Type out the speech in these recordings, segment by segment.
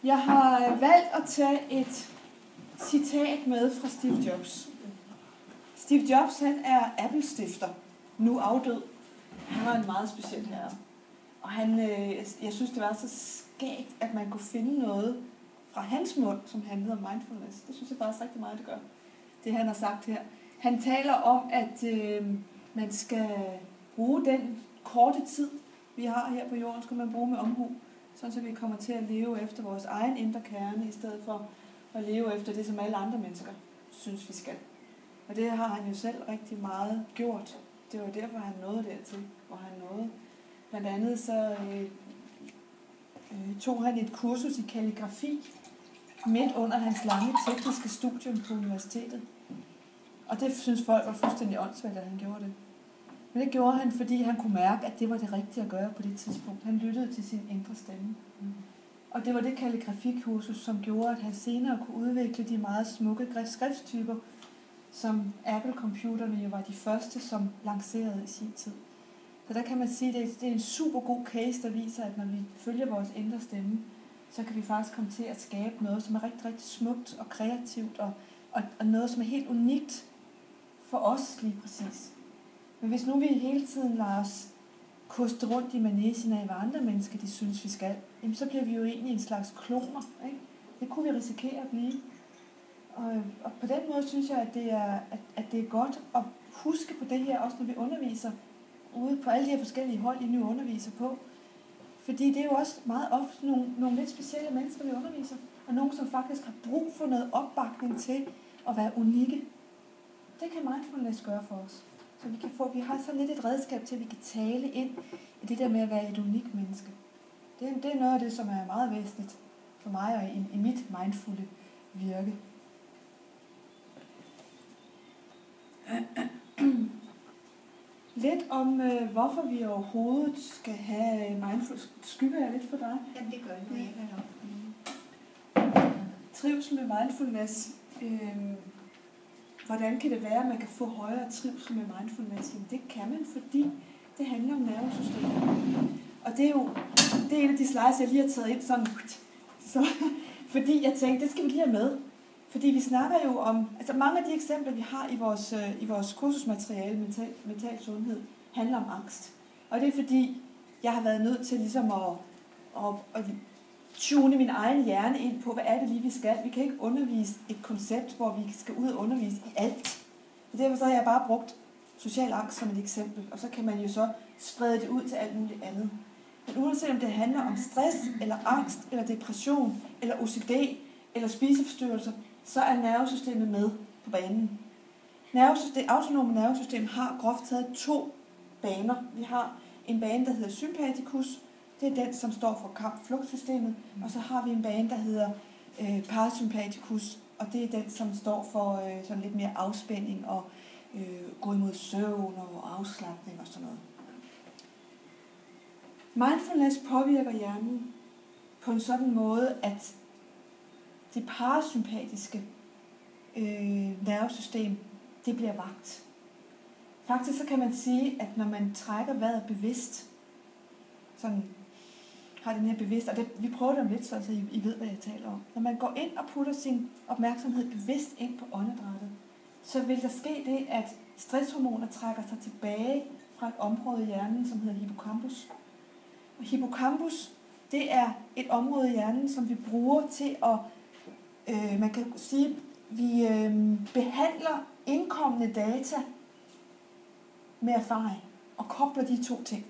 Jeg har valgt at tage et citat med fra Steve Jobs. Steve Jobs, han er Apple-stifter, nu afdød. Han var en meget speciel herre. Og jeg synes, det var så skægt, at man kunne finde noget fra hans mund, som handlede om mindfulness. Det synes jeg faktisk rigtig meget, det gør. Det han har sagt her. Han taler om, at man skal bruge den korte tid, vi har her på jorden, skal man bruge med omhu, så vi kommer til at leve efter vores egen indre kerne, i stedet for at leve efter det, som alle andre mennesker synes, vi skal. Og det har han jo selv rigtig meget gjort. Det var derfor, han nåede dertil, hvor han nåede. Blandt andet så tog han et kursus i kalligrafi midt under hans lange tekniske studium på universitetet. Og det synes folk var fuldstændig åndssvagt, at han gjorde det. Men det gjorde han, fordi han kunne mærke, at det var det rigtige at gøre på det tidspunkt. Han lyttede til sin indre stemme. Og det var det kalligrafikursus, som gjorde, at han senere kunne udvikle de meget smukke skriftstyper, som Apple-computerne jo var de første, som lancerede i sin tid. Så der kan man sige, at det er en super god case, der viser, at når vi følger vores indre stemme, så kan vi faktisk komme til at skabe noget, som er rigtig, rigtig smukt og kreativt, og noget, som er helt unikt for os lige præcis. Men hvis nu vi hele tiden lader os koste rundt i manesien af, hvad andre mennesker de synes, vi skal, jamen så bliver vi jo egentlig en slags kloner. Ikke? Det kunne vi risikere at blive. Og på den måde synes jeg, at det er godt at huske på det her, også når vi underviser ude på alle de her forskellige hold, I nu underviser på. Fordi det er jo også meget ofte nogle lidt specielle mennesker, vi underviser, og nogen, som faktisk har brug for noget opbakning til at være unikke. Det kan mindfulness gøre for os. Så vi har så lidt et redskab til, at vi kan tale ind i det der med at være et unikt menneske. Det er noget af det, som er meget væsentligt for mig og i mit mindfulde virke. Lidt om, hvorfor vi overhovedet skal have mindfulness. Skygger jeg lidt for dig? Jamen, det gør jeg. Trivsel med mindfulness. Hvordan kan det være, at man kan få højere trivsel med mindfulness? Jamen, det kan man, fordi det handler om nervesystemet. Og det er en af de slides, jeg lige har taget ind sådan. Så, fordi jeg tænkte, det skal vi lige have med. Fordi vi snakker jo om, altså mange af de eksempler, vi har i vores kursusmateriale, mental sundhed, handler om angst. Og det er fordi, jeg har været nødt til ligesom at tune min egen hjerne ind på, hvad er det lige, vi skal. Vi kan ikke undervise et koncept, hvor vi skal ud og undervise i alt. Og derfor så har jeg bare brugt social angst som et eksempel, og så kan man jo så sprede det ud til alt muligt andet. Men uanset om det handler om stress, eller angst, eller depression, eller OCD, eller spiseforstyrrelser, så er nervesystemet med på banen. Autonome nervesystem har groft taget 2 baner. Vi har en bane, der hedder sympaticus. Det er den, som står for kamp-flugtsystemet. Og så har vi en bane, der hedder parasympaticus. Og det er den, som står for sådan lidt mere afspænding og gå imod søvn og afslapning og sådan noget. Mindfulness påvirker hjernen på en sådan måde, at det parasympatiske nervesystem, det bliver vagt. Faktisk så kan man sige, at når man trækker vejret bevidst, sådan har den her bevidst, og vi prøver det om lidt, så I ved, hvad jeg taler om. Når man går ind og putter sin opmærksomhed bevidst ind på åndedrættet, så vil der ske det, at stresshormoner trækker sig tilbage fra et område i hjernen, som hedder hippocampus. Og hippocampus, det er et område i hjernen, som vi bruger til at man kan sige, vi behandler indkommende data med erfaring og kobler de 2 ting.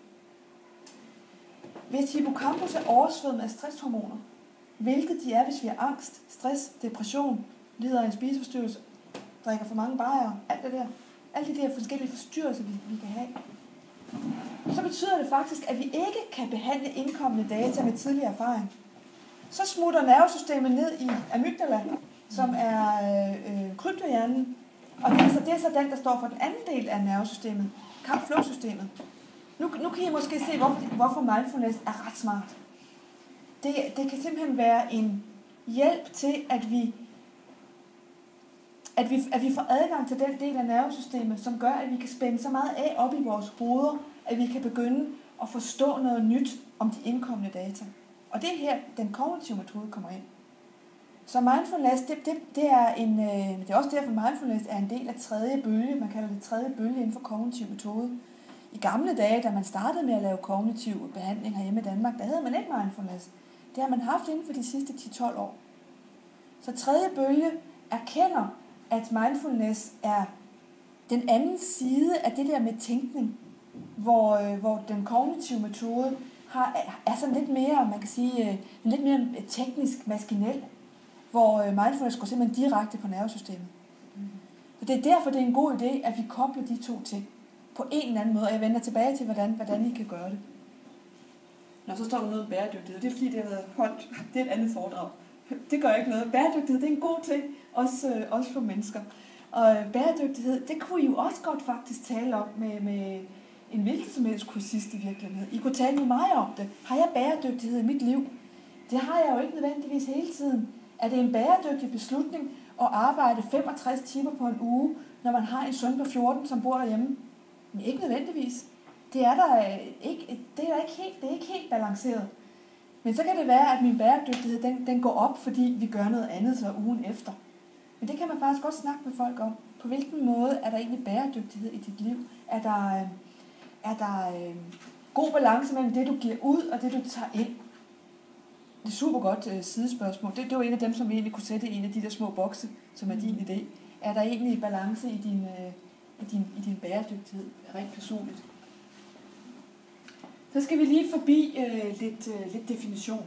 Hvis hippocampus er oversvømmet af stresshormoner, hvilket de er, hvis vi har angst, stress, depression, lider af en spiseforstyrrelse, drikker for mange bajere, alle de der forskellige forstyrrelser, vi kan have, så betyder det faktisk, at vi ikke kan behandle indkommende data med tidligere erfaring. Så smutter nervesystemet ned i amygdala, som er kryptohjernen, og det er så den, der står for den anden del af nervesystemet, kamp-flugtsystemet. Nu kan I måske se, hvorfor mindfulness er ret smart. Det kan simpelthen være en hjælp til, at vi får adgang til den del af nervesystemet, som gør, at vi kan spænde så meget af op i vores hoveder, at vi kan begynde at forstå noget nyt om de indkommende data. Og det er her, den kognitive metode kommer ind. Så mindfulness, det er også derfor, mindfulness er en del af tredje bølge. Man kalder det tredje bølge inden for kognitiv metode. I gamle dage, da man startede med at lave kognitiv behandling herhjemme i Danmark, der havde man ikke mindfulness. Det har man haft inden for de sidste 10-12 år. Så tredje bølge erkender, at mindfulness er den anden side af det der med tænkning, hvor den kognitive metode er sådan lidt mere, man kan sige, lidt mere teknisk, maskinel, hvor mindfulness går simpelthen direkte på nervesystemet. Så det er derfor, det er en god idé, at vi kobler de to ting på en eller anden måde, og jeg vender tilbage til, hvordan I kan gøre det. Nå, så står der noget om bæredygtighed. Det er fordi, det har været holdt. Det er et andet foredrag. Det gør ikke noget. Bæredygtighed, det er en god ting, også for mennesker. Og bæredygtighed, det kunne I jo også godt faktisk tale om med en hvilken som helst kursist i virkeligheden. I kunne tale med mig om det. Har jeg bæredygtighed i mit liv? Det har jeg jo ikke nødvendigvis hele tiden. Er det en bæredygtig beslutning at arbejde 65 timer på en uge, når man har en søn på 14, som bor derhjemme? Men ikke nødvendigvis. Det er ikke helt balanceret. Men så kan det være, at min bæredygtighed den går op, fordi vi gør noget andet så ugen efter. Men det kan man faktisk godt snakke med folk om. På hvilken måde er der egentlig bæredygtighed i dit liv? Er der god balance mellem det, du giver ud, og det, du tager ind? Det er super godt sidespørgsmål. Det var en af dem, som vi egentlig kunne sætte i en af de der små bokse, som er din idé. Er der egentlig balance i din bæredygtighed, rent personligt? Så skal vi lige forbi lidt definition.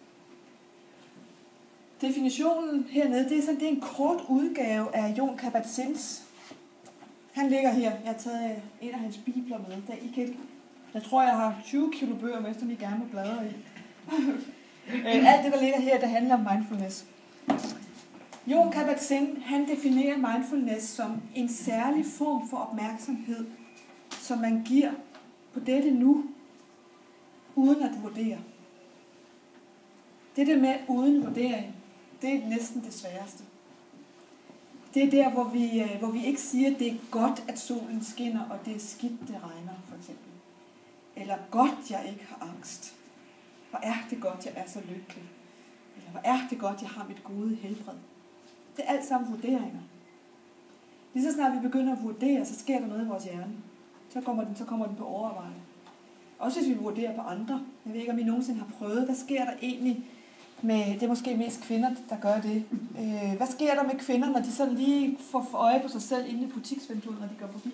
Definitionen hernede, det er en kort udgave af Jon Kabat-Zins. Han ligger her. Jeg har taget en af hans bibler med. Jeg tror, jeg har 20 kilo bøger med, som I gerne må bladre i. Alt det, der ligger her, det handler om mindfulness. Jon Kabat-Zinn, han definerer mindfulness som en særlig form for opmærksomhed, som man giver på dette nu, uden at vurdere. Det der med uden vurdering, det er næsten det sværeste. Det er der, hvor vi ikke siger, at det er godt, at solen skinner, og det er skidt, det regner, for eksempel. Eller godt, jeg ikke har angst. Hvor er det godt, jeg er så lykkelig. Eller hvor er det godt, jeg har mit gode helbred. Det er alt sammen vurderinger. Lige så snart vi begynder at vurdere, så sker der noget i vores hjerne. Så kommer den på overveje. Også hvis vi vurderer på andre. Jeg ved ikke, om I nogensinde har prøvet. Hvad sker der egentlig med, det er måske mest kvinder, der gør det. Hvad sker der med kvinder, når de sådan lige får øje på sig selv inde i butiksvinduet, når de går forbi?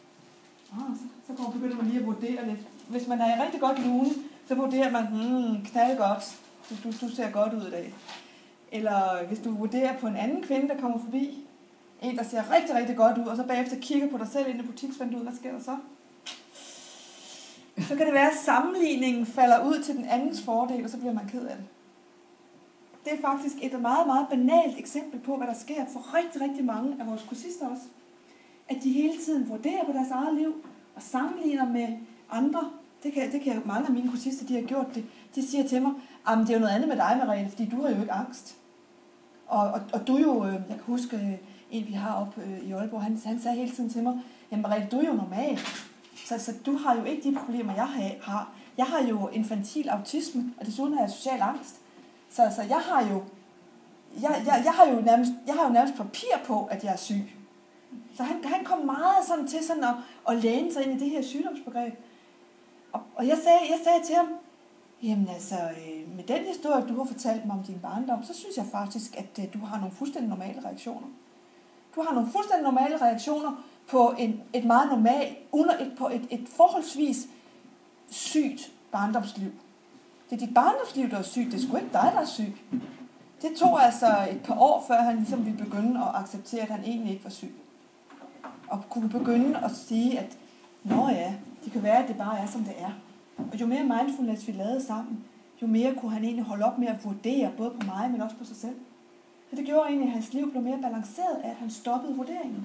Så begynder man lige at vurdere lidt. Hvis man er i rigtig godt lune, så vurderer man, knald godt. Du ser godt ud i dag. Eller hvis du vurderer på en anden kvinde, der kommer forbi, en, der ser rigtig, rigtig godt ud, og så bagefter kigger på dig selv inde i butiksvinduet, hvad sker der så? Så kan det være, at sammenligningen falder ud til den andens fordel, og så bliver man ked af det. Det er faktisk et meget, meget banalt eksempel på, hvad der sker for rigtig, rigtig mange af vores kursister også. At de hele tiden vurderer på deres eget liv, og sammenligner med andre. Det kan mange af mine kursister, de har gjort det. De siger til mig, det er jo noget andet med dig, Merete, fordi du har jo ikke angst. Og du jo, jeg kan huske en, vi har oppe i Aalborg, han sagde hele tiden til mig, jamen Merete, du er jo normal. Så du har jo ikke de problemer, jeg har. Jeg har jo infantil autisme, og desuden har jeg social angst. Så jeg har jo nærmest papir på, at jeg er syg. Så han kom meget sådan til sådan at læne sig ind i det her sygdomsbegreb. Og jeg sagde til ham, jamen altså, med den historie, du har fortalt mig om din barndom, så synes jeg faktisk, at du har nogle fuldstændig normale reaktioner. Du har nogle fuldstændig normale reaktioner på et meget normalt, på et forholdsvis sygt barndomsliv. Det er dit barndomsliv, der er sygt. Det er sgu ikke dig, der er syg. Det tog altså et par år, før han ligesom ville begynde at acceptere, at han egentlig ikke var syg. Og kunne begynde at sige, at nå ja, det kan være, at det bare er, som det er. Og jo mere mindfulness vi lavede sammen, jo mere kunne han egentlig holde op med at vurdere, både på mig, men også på sig selv. Så det gjorde egentlig, at hans liv blev mere balanceret af, at han stoppede vurderingen.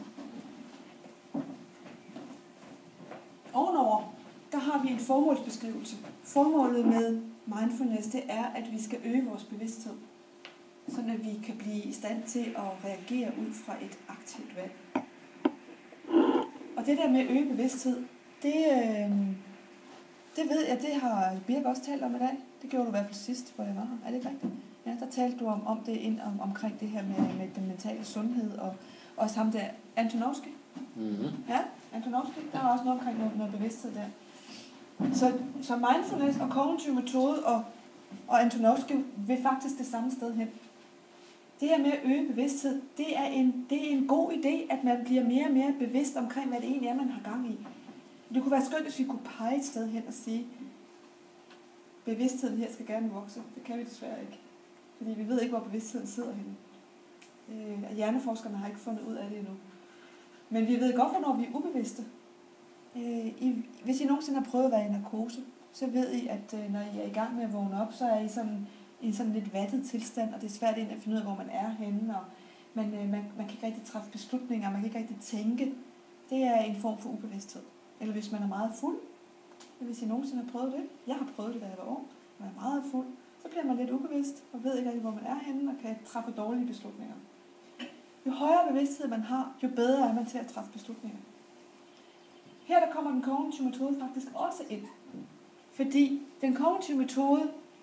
Ovenover, der har vi en formålsbeskrivelse. Formålet med mindfulness, det er, at vi skal øge vores bevidsthed, sådan at vi kan blive i stand til at reagere ud fra et aktivt valg. Og det der med at øge bevidsthed, det ved jeg, det har Birk også talt om i dag. Det gjorde du i hvert fald sidst, hvor jeg var her. Er det ikke rigtigt? Ja, der talte du om det omkring det her med den mentale sundhed, og også ham der, Antonovsky. Mm-hmm. Ja, Antonovsky, der er også noget omkring noget bevidsthed der. Så mindfulness og kognitiv metode og Antonovsky vil faktisk det samme sted hen. Det her med at øge bevidsthed, det er en god idé, at man bliver mere og mere bevidst omkring, hvad det egentlig er, man har gang i. Det kunne være skønt, hvis vi kunne pege et sted hen og sige, bevidstheden her skal gerne vokse. Det kan vi desværre ikke. Fordi vi ved ikke, hvor bevidstheden sidder henne. Hjerneforskerne har ikke fundet ud af det endnu. Men vi ved godt, hvornår vi er ubevidste. Hvis I nogensinde har prøvet at være i narkose, så ved I, at når I er i gang med at vågne op, så er I i sådan lidt vattet tilstand, og det er svært at finde ud af, hvor man er henne, og man kan ikke rigtig træffe beslutninger, man kan ikke rigtig tænke. Det er en form for ubevidsthed. Eller hvis man er meget fuld, hvis I nogensinde har prøvet det. Jeg har prøvet det, da jeg var ung. Når jeg er meget fuld, så bliver man lidt ubevidst, og ved ikke rigtig, hvor man er henne, og kan træffe dårlige beslutninger. Jo højere bevidsthed man har, jo bedre er man til at træffe beslutninger. Her der kommer den kognitive metode faktisk også ind. Fordi den kognitive metode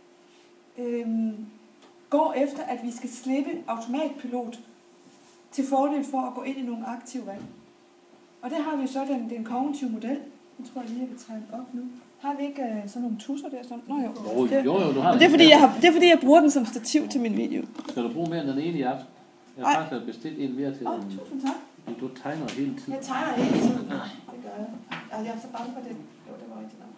går efter, at vi skal slippe automatpilot til fordel for at gå ind i nogle aktive valg. Og det har vi så den kognitive model. Jeg tror, jeg lige vil tegne op nu. Har vi ikke sådan nogle tusser der? Sådan? Nå jo. Jo, du har det er fordi, jeg bruger den som stativ til min video. Skal du bruge mere end den ene i aften? Jeg har faktisk bestilt en mere til den. Tusind tak. Du tegner hele tiden. Jeg tegner hele tiden. Det gør jeg. Jeg er så bange for det. Jo, det var rigtigt nok.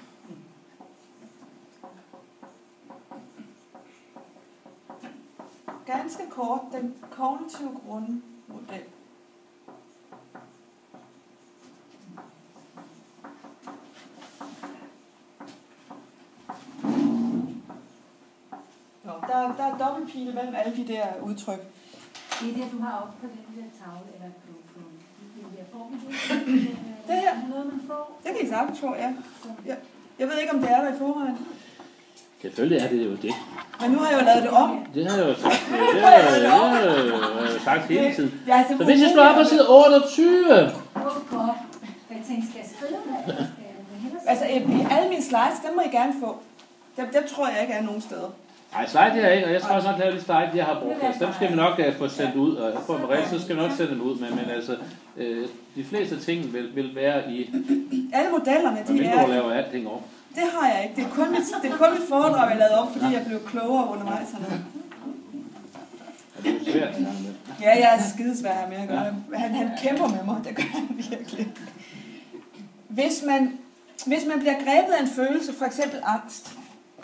Ganske kort, den kognitive grundmodel. Der er dobbeltpile mellem alle de der udtryk. Det er det, du har oppe på den der tavle, eller på den der form. Det her? Noget, man får. Det kan I sagtens få, ja. Jeg ved ikke, om det er der i forvejen. Selvfølgelig er det jo det. Men nu har jeg jo lavet det om. Det har jeg jo sagt. Det har jeg jo sagt hele tiden. Så hvis jeg slår op på side 28. Godt. Hvad tænker skal jeg skrive med? Altså, alle mine slides, dem må I gerne få. Dem tror jeg ikke er nogen steder. Nej, slide det er ikke, og jeg skal også nok lave de slide, jeg har brugt. Altså, dem skal vi nok få sendt ud, og for mig reelt, så skal vi nok sende dem ud. Men altså, de fleste ting vil være i... Alle modellerne, de er... Og laver alting om. Det har jeg ikke. Det er kun mit foredrag, jeg lavede om, fordi jeg blev klogere undervejs hernede. Det er svært. Ja, jeg er skidesvær med at gøre. Han kæmper med mig, det gør han virkelig. Hvis man bliver grebet af en følelse, for eksempel angst,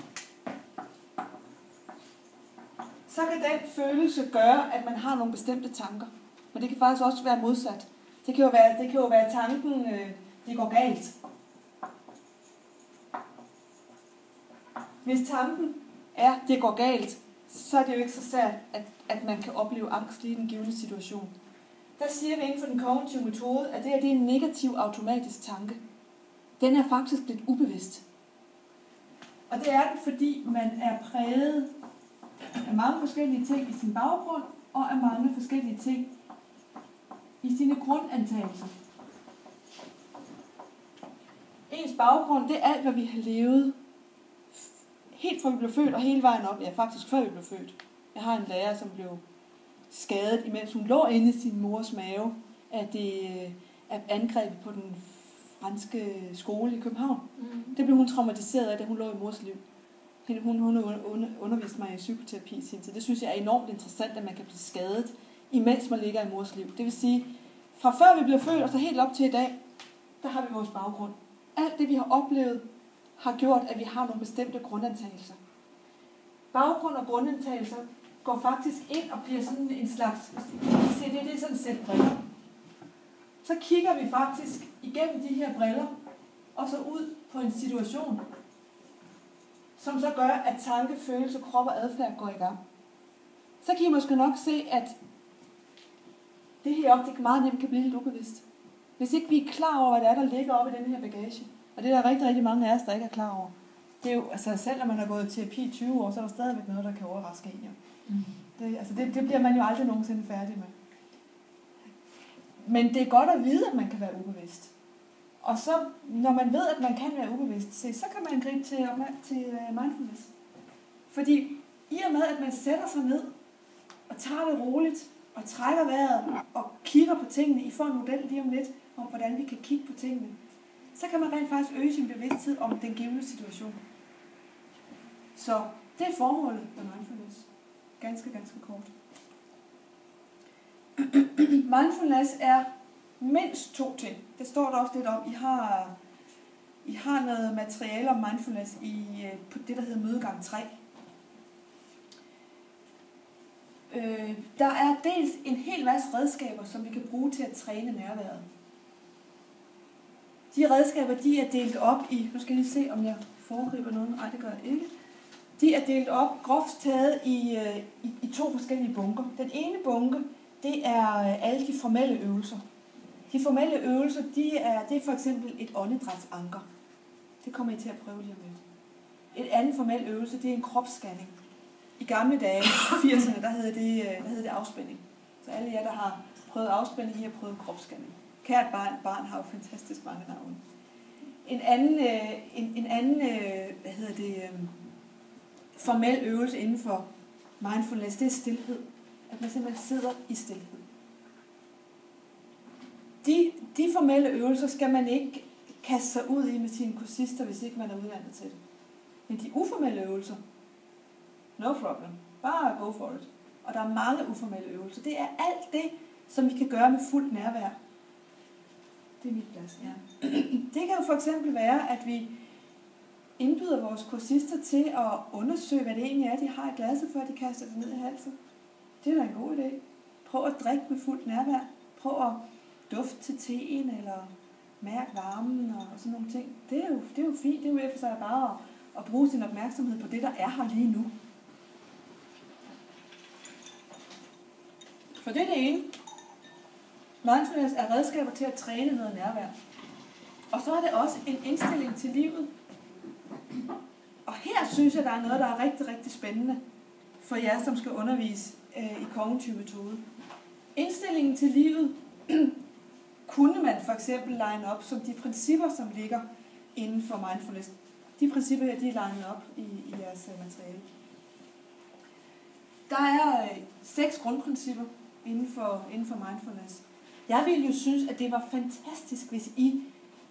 så kan den følelse gøre, at man har nogle bestemte tanker. Men det kan faktisk også være modsat. Det kan jo være tanken, det går galt. Hvis tanken er, det går galt, så er det jo ikke så sært, at man kan opleve angst lige i den givne situation. Der siger vi inden for den kognitive metode, at det er en negativ automatisk tanke. Den er faktisk lidt ubevidst. Og det er den, fordi man er præget af mange forskellige ting i sin baggrund, og af mange forskellige ting i sine grundantagelser. Ens baggrund, det er alt, hvad vi har levet, helt fra vi blev født og hele vejen op, ja faktisk før vi blev født. Jeg har en lærer, som blev skadet, imens hun lå inde i sin mors mave, af angrebet på den franske skole i København. Mm. Det blev hun traumatiseret af, da hun lå i mors liv. Hun underviste mig i psykoterapi i sin tid. Det synes jeg er enormt interessant, at man kan blive skadet, imens man ligger i mors liv. Det vil sige, fra før vi blev født og så helt op til i dag, der har vi vores baggrund. Alt det, vi har oplevet, har gjort, at vi har nogle bestemte grundantagelser. Baggrund og grundantagelser går faktisk ind og bliver sådan en slags, det er sådan et sæt briller. Så kigger vi faktisk igennem de her briller, og så ud på en situation, som så gør, at tanke, følelse, krop og adfærd går i gang. Så kan I måske nok se, at det her op, det meget nemt kan blive lidt ubevidst. Hvis ikke vi er klar over, hvad det er, der ligger oppe i den her bagage. Og det er der rigtig, rigtig mange af os, der ikke er klar over. Det er jo, altså selv når man har gået i terapi i 20 år, så er der stadigvæk noget, der kan overraske en. Det bliver man jo aldrig nogensinde færdig med. Men det er godt at vide, at man kan være ubevidst. Og så, når man ved, at man kan være ubevidst, så kan man gribe til mindfulness. Fordi i og med, at man sætter sig ned og tager det roligt, og trækker vejret og kigger på tingene, I får en model lige om lidt, om hvordan vi kan kigge på tingene, så kan man rent faktisk øge sin bevidsthed om den givne situation. Så det er formålet med mindfulness. Ganske kort. Mindfulness er mindst 2 ting. Det står der også lidt om. I har noget materiale om mindfulness på det, der hedder mødegang 3. Der er dels en hel masse redskaber, som vi kan bruge til at træne nærværet. De redskaber, de er delt op i, nu skal jeg lige se, om jeg foregriber noget. Nej, det gør jeg ikke. De er delt op, groft taget i 2 forskellige bunker. Den ene bunke, det er alle de formelle øvelser. De formelle øvelser, det er for eksempel et åndedrætsanker. Det kommer I til at prøve lige om lidt. Et andet formel øvelse, det er en kropsscanning. I gamle dage, i 80'erne, der hed det afspænding. Så alle jer, der har prøvet afspænding, I har prøvet kropsscanning. Kært barn har jo fantastisk mange navne. En anden formel øvelse inden for mindfulness, det er stilhed. At man simpelthen sidder i stilhed. De formelle øvelser skal man ikke kaste sig ud i med sine kursister, hvis ikke man er uddannet til det. Men de uformelle øvelser, no problem. Bare go for it. Og der er mange uformelle øvelser. Det er alt det, som vi kan gøre med fuldt nærvær. Det er mit plads, ja. Det kan jo for eksempel være, at vi indbyder vores kursister til at undersøge, hvad det egentlig er, de har i glasset, før de kaster det ned i halsen. Det er da en god idé. Prøv at drikke med fuldt nærvær. Prøv at dufte til teen, eller mærke varmen og sådan nogle ting. Det er jo fint. Det er jo efter sig bare at bruge sin opmærksomhed på det, der er her lige nu. For det er det ene. Mindfulness er redskaber til at træne noget nærvær. Og så er det også en indstilling til livet. Og her synes jeg, der er noget, der er rigtig, rigtig spændende for jer, som skal undervise i kognitiv metode. Indstillingen til livet kunne man for eksempel line op som de principper, som ligger inden for mindfulness. De principper her, de er linet op i jeres materiale. Der er 6 grundprincipper inden for mindfulness. Jeg ville jo synes, at det var fantastisk, hvis I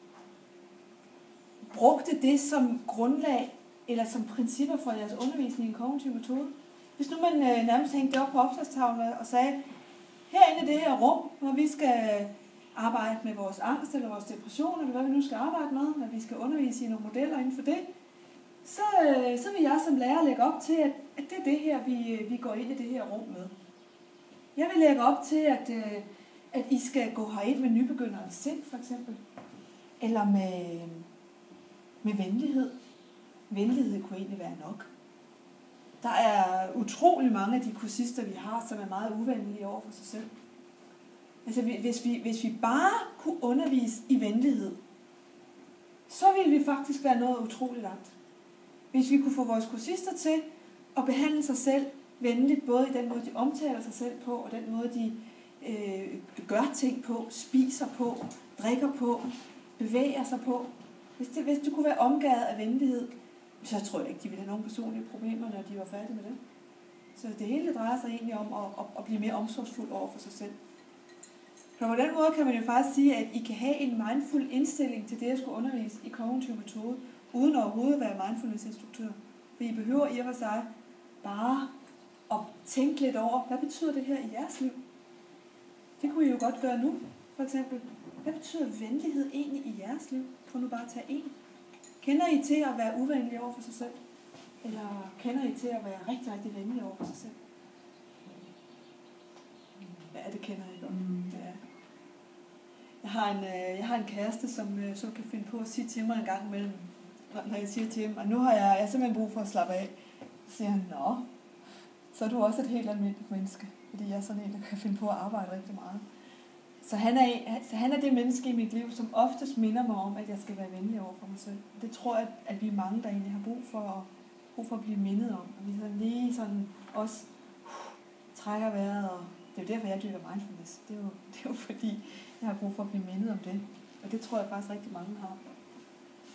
brugte det som grundlag eller som principper for jeres undervisning i kognitiv metode. Hvis nu man nærmest hængte det op på opslagstavlen og sagde, herinde i det her rum, hvor vi skal arbejde med vores angst eller vores depression, eller hvad vi nu skal arbejde med, når vi skal undervise i nogle modeller inden for det, så vil jeg som lærer lægge op til, at det er det her, vi går ind i det her rum med. Jeg vil lægge op til, at I skal gå herind med nybegynderens sind, for eksempel. Eller med venlighed. Venlighed kunne egentlig være nok. Der er utrolig mange af de kursister, vi har, som er meget uvenlige over for sig selv. Altså, hvis vi bare kunne undervise i venlighed, så ville vi faktisk være noget utroligt langt. Hvis vi kunne få vores kursister til at behandle sig selv venligt, både i den måde, de omtaler sig selv på, og den måde, de gør ting på, spiser på, drikker på, bevæger sig på. Hvis det kunne være omgået af venlighed, så tror jeg ikke, de ville have nogen personlige problemer, når de var færdige med det. Så det hele drejer sig egentlig om at blive mere omsorgsfuld over for sig selv. Så på den måde kan man jo faktisk sige, at I kan have en mindful indstilling til det, at skulle undervise i kognitiv metode, uden overhovedet at være mindfulness-instruktør. For I behøver i og for sig bare at tænke lidt over, hvad betyder det her i jeres liv? Det kunne I jo godt gøre nu, for eksempel. Hvad betyder venlighed egentlig i jeres liv? Prøv nu bare at tage en. Kender I til at være uvenlige over for sig selv? Eller kender I til at være rigtig, rigtig venlige over for sig selv? Ja, det kender I godt. Ja. Jeg har en kæreste, som kan finde på at sige til mig en gang imellem, når jeg siger til ham, og nu har jeg simpelthen brug for at slappe af. Så siger han, nå, så er du også et helt almindeligt menneske, fordi jeg er sådan en, der kan finde på at arbejde rigtig meget. Så han er det menneske i mit liv, som oftest minder mig om, at jeg skal være venlig over for mig selv. Det tror jeg, at vi er mange, der egentlig har brug for at blive mindet om. Og vi sådan lige sådan også trækker vejret, og det er jo derfor, jeg dyrker mindfulness. Det er jo fordi, jeg har brug for at blive mindet om det. Og det tror jeg faktisk rigtig mange har.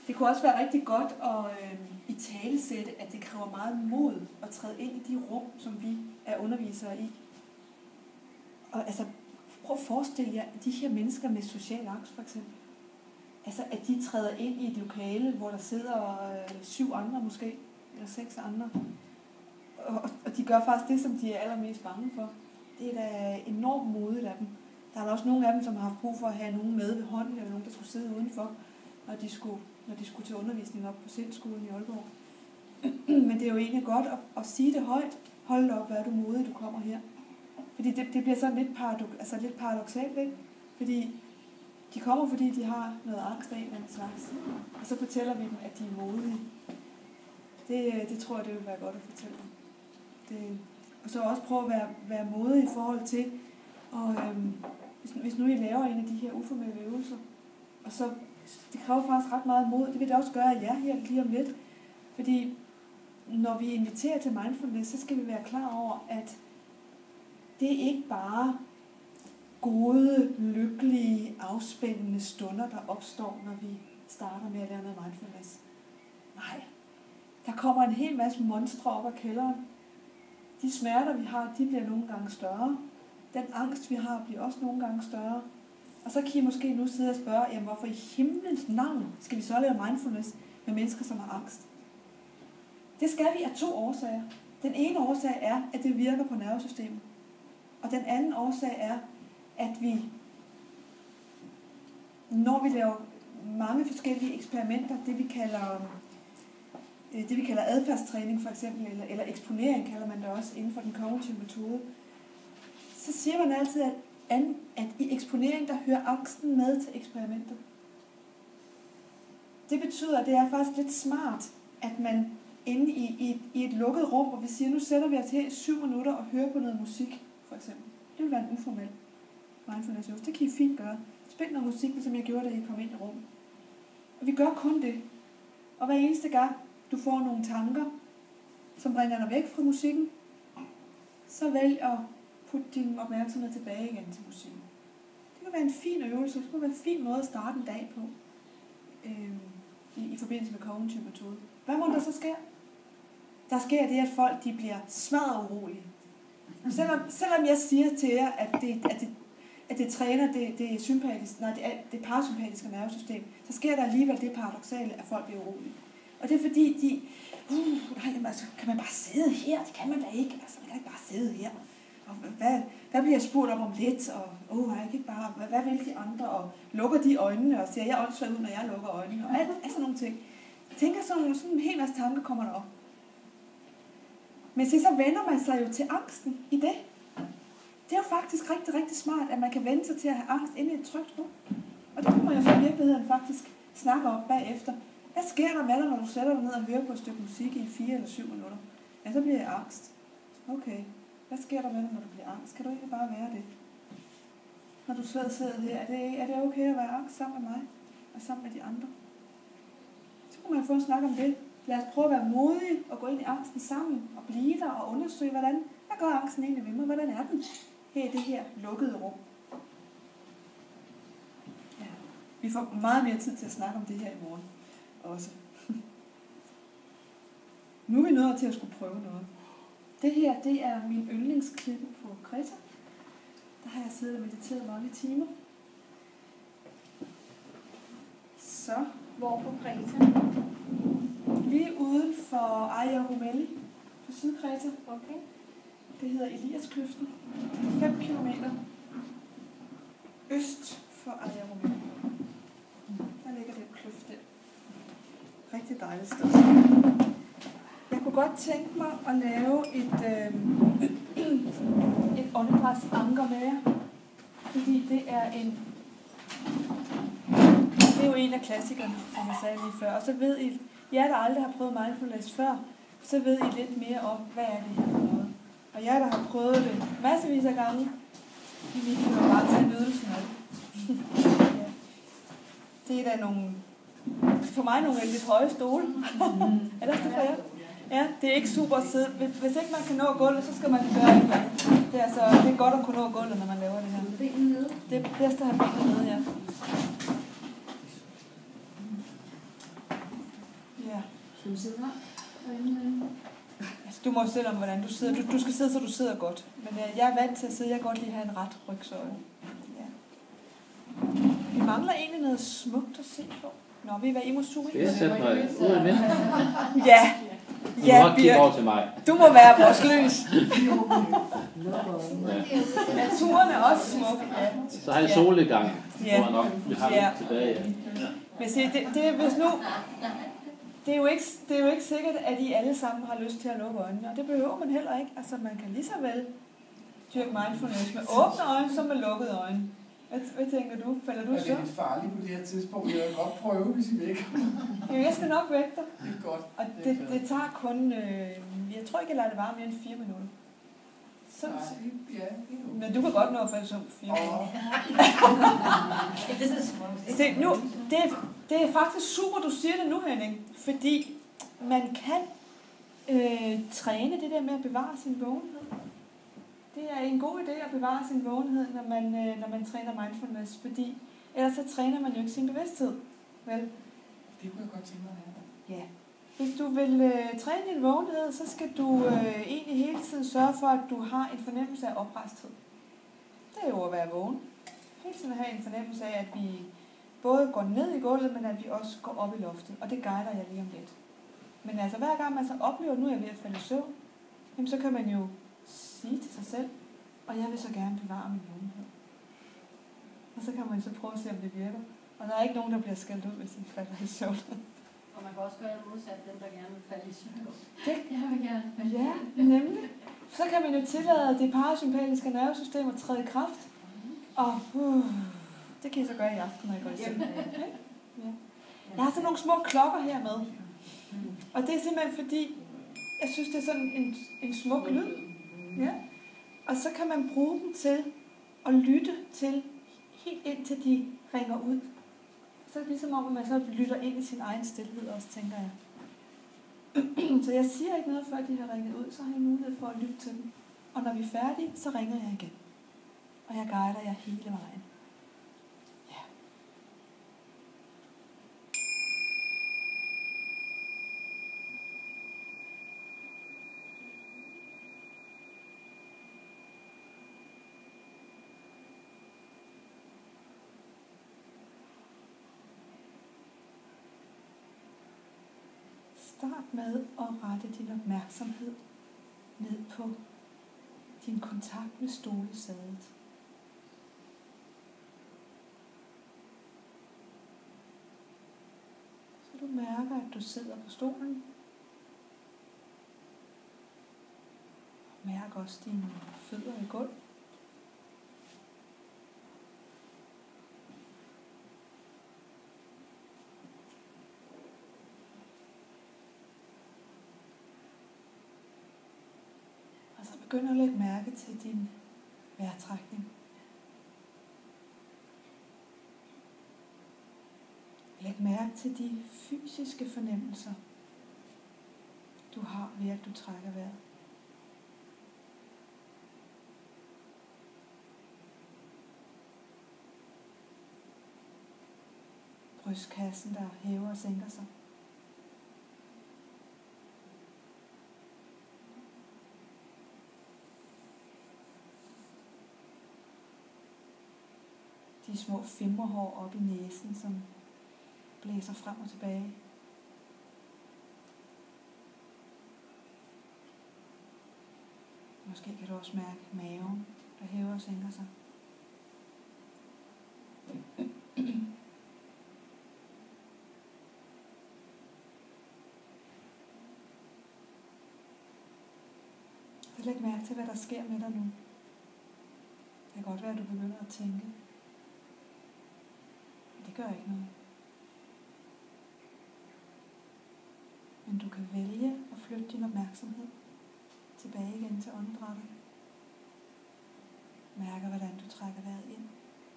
Det kunne også være rigtig godt at italesætte, at det kræver meget mod at træde ind i de rum, som vi er undervisere i. Og altså, prøv at forestille jer de her mennesker med social angst, for eksempel. Altså, at de træder ind i et lokale, hvor der sidder 7 andre måske, eller 6 andre. Og de gør faktisk det, som de er allermest bange for. Det er da enormt modigt af dem. Der er også nogle af dem, som har haft brug for at have nogen med ved hånden, eller nogen, der skulle sidde udenfor, når de skulle til undervisning op på Sindskolen i Aalborg. Men det er jo egentlig godt at sige det højt. Hold op, hvor er du modig, du kommer her. Fordi det bliver sådan lidt paradoksalt, ikke? Fordi de kommer, fordi de har noget angst af en eller anden slags. Og så fortæller vi dem, at de er modige. Det tror jeg, det vil være godt at fortælle dem. Og så også prøve at være modig i forhold til, og hvis nu I laver en af de her uformelle øvelser, og så det kræver faktisk ret meget mod. Det vil det også gøre af jer her lige om lidt. Fordi når vi inviterer til mindfulness, så skal vi være klar over, at det er ikke bare gode, lykkelige, afspændende stunder, der opstår, når vi starter med at lære noget mindfulness. Nej. Der kommer en hel masse monstre op af kælderen. De smerter, vi har, de bliver nogle gange større. Den angst, vi har, bliver også nogle gange større. Og så kan I måske nu sidde og spørge, jamen hvorfor i himlens navn skal vi så lave mindfulness med mennesker, som har angst? Det skal vi af 2 årsager. Den ene årsag er, at det virker på nervesystemet. Og den anden årsag er, at vi, når vi laver mange forskellige eksperimenter, det vi kalder adfærdstræning for eksempel, eller eksponering kalder man det også inden for den kognitive metode, så siger man altid, at i eksponering, der hører angsten med til eksperimentet. Det betyder, at det er faktisk lidt smart, at man inde i et lukket rum, hvor vi siger, nu sætter vi os her i 7 minutter og hører på noget musik, for eksempel. Det vil være en uformel mindfulness. Det kan I fint gøre. Spil noget musik, som jeg gjorde, da I kom ind i rummet. Og vi gør kun det. Og hver eneste gang, du får nogle tanker, som bringer dig væk fra musikken, så vælg at putte din opmærksomhed tilbage igen til musikken. Det kan være en fin øvelse. Det kan være en fin måde at starte en dag på i forbindelse med kognitiv metode. Hvad må der så ske? Der sker det, at folk de bliver smadret urolige. Selvom jeg siger til jer, at det træner det sympatisk, det parasympatiske nervesystem, så sker der alligevel det paradoksale, at folk bliver urolige. Og det er fordi, kan man bare sidde her? Det kan man da ikke. Altså, man kan ikke bare sidde her. Og hvad bliver jeg spurgt om lidt? Og jeg kan ikke bare, hvad vil de andre? Og lukker de øjnene og siger, jeg åndssvagt ud, når jeg lukker øjnene. Og alt sådan nogle ting. Jeg tænker, sådan en hel masse tanker kommer derop. Men så vender man sig jo til angsten i det. Det er jo faktisk rigtig, rigtig smart, at man kan vende sig til at have angst inde i et trygt rum. Og det kunne man jo så i virkeligheden faktisk snakke om bagefter. Hvad sker der med dig, når du sætter dig ned og hører på et stykke musik i 4 eller 7 minutter? Ja, så bliver jeg angst. Okay. Hvad sker der med dig, når du bliver angst? Kan du ikke bare være det? Når du sidder her, er det okay at være angst sammen med mig? Og sammen med de andre? Så kunne man få en snak om det. Lad os prøve at være modige og gå ind i angsten sammen og blive der og undersøge, hvad gør angsten egentlig ved mig? Hvordan er den her i det her lukkede rum? Ja. Vi får meget mere tid til at snakke om det her i morgen også. Nu er vi nået til at skulle prøve noget. Det her, det er min yndlingsklippe på Kreta. Der har jeg siddet og mediteret mange timer. Så. Hvor på Kreta? Lige uden for Ajahumeli på Sydkreta. Okay. Det hedder Eliaskløften. 5 kilometer øst for Ajahumeli. Der ligger den kløft der. Rigtig dejligt sted. Jeg kunne godt tænke mig at lave et åndedrætsanker med jer. Fordi det er jo en af klassikerne, som jeg sagde lige før. Og så ved I, jer der aldrig har prøvet mindfulness før, så ved I lidt mere om, hvad er det her for noget. Og jer der har prøvet det massevis af gange, I kan jo bare tage nydelsen af det. Ja. Det er da for mig nogle lidt høje stole. Er det for jer? Ja, det er ikke super at sidde. Hvis ikke man kan nå gulvet, så skal man gøre et eller andet. Det er godt at kunne nå gulvet, når man laver det her. Benene nede. Det er bedst at have benene nede, ja. du sidder Altså, du må selv om, hvordan du sidder. Du skal sidde, så du sidder godt. Men jeg er vant til at sidde. Jeg kan godt lide at have en ret rygsøjle. Ja. Vi mangler egentlig noget smukt at se på. Nå, vi er i Imosuri. Jeg sætter mig ud i midten. Ja. Ja, Birk. Til mig. Du må være vores lys. Naturen er også smuk. Ja. Så har jeg solnedgang. Ja. Vi har lidt tilbage. Ja. Men se, hvis nu... Det er jo ikke sikkert, at I alle sammen har lyst til at lukke øjnene, og det behøver man heller ikke. Altså, man kan lige så vel dyrke mindfulness med åbne øjne, som med lukkede øjne. Hvad tænker du? Falder du så? Det er lidt farligt på det her tidspunkt. Jeg vil godt prøve, hvis I væk. Jo, jeg skal nok vække dig. Det er godt. Og det tager kun... jeg tror ikke, jeg lader det vare mere end 4 minutter. Så, men du kan godt nå at falde som 4 minutter. Se, nu, det er faktisk super, du siger det nu, Henning. Fordi man kan træne det der med at bevare sin vågenhed. Det er en god idé at bevare sin vågenhed, når man træner mindfulness. Fordi ellers så træner man jo ikke sin bevidsthed. Vel? Det kunne jeg godt tænke mig at have. Ja. Hvis du vil træne din vågenhed, så skal du egentlig hele tiden sørge for, at du har en fornemmelse af oprejsthed. Det er jo at være vågen. Hele tiden at have en fornemmelse af, at vi både går ned i gulvet, men at vi også går op i loftet. Og det guider jeg lige om lidt. Men altså hver gang man så oplever, at nu er jeg ved at falde i søvn, jamen, så kan man jo sige til sig selv, og jeg vil så gerne bevare min vågenhed. Og så kan man så prøve at se, om det virker. Og der er ikke nogen, der bliver skældt ud, hvis de falder i søvn. Og man kan også gøre det modsat, dem der gerne vil falde i søvn. Jeg vil gerne falde. Ja, nemlig. Så kan man jo tillade det parasympatiske nervesystem at træde i kraft. Og det kan I så gøre i aften, når I går i søvn. Ja. Jeg har sådan nogle små klokker her med. Og det er simpelthen fordi, jeg synes, det er sådan en smuk lyd. Ja. Og så kan man bruge dem til at lytte til, helt indtil de ringer ud. Så er det ligesom om, at man så lytter ind i sin egen stilhed også, tænker jeg. Så jeg siger ikke noget, før de har ringet ud, så har I mulighed for at lytte til dem. Og når vi er færdige, så ringer jeg igen. Og jeg guider jer hele vejen. Ja. Start med at rette din opmærksomhed ned på din kontakt med stolesædet. Så du mærker, at du sidder på stolen. Mærk også dine fødder i gulv. Og så begynd at lægge mærke til din vejrtrækning. Læg mærke til de fysiske fornemmelser, du har ved at du trækker vejret. Brystkassen, der hæver og sænker sig. De små fimrehår op i næsen, som blæser frem og tilbage. Måske kan du også mærke maven, der hæver og sænker sig. Så læg mærke til, hvad der sker med dig nu. Det kan godt være, at du begynder at tænke. Det gør ikke noget. Men du kan vælge at flytte din opmærksomhed tilbage igen til åndedrættet. Mærker, hvordan du trækker vejret ind.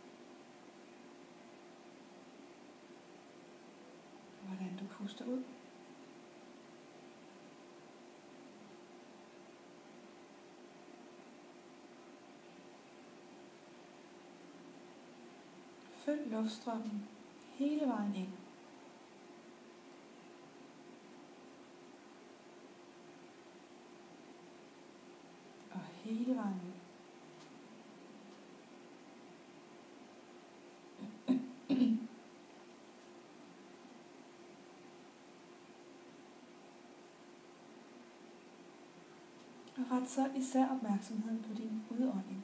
Og hvordan du puster ud. Følg luftstrømmen hele vejen ind. hele vejen ud. Og ret så især opmærksomheden på din udånding.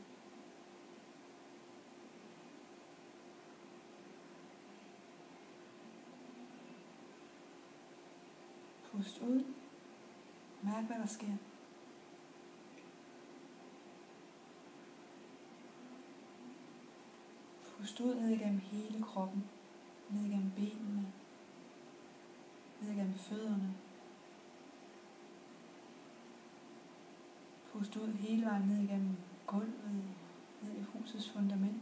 Pust ud. Mærk, hvad der sker. Pust ud ned igennem hele kroppen. Ned igennem benene. Ned igennem fødderne. Pust ud hele vejen ned igennem gulvet. Ned i husets fundament.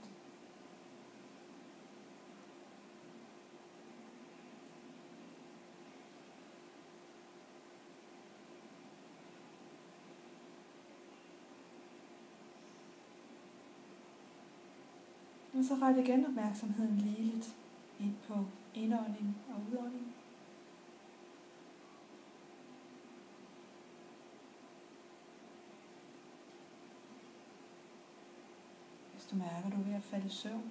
Og så ret igen opmærksomheden ligeligt ind på indånding og udånding. Hvis du mærker, at du er ved at falde i søvn,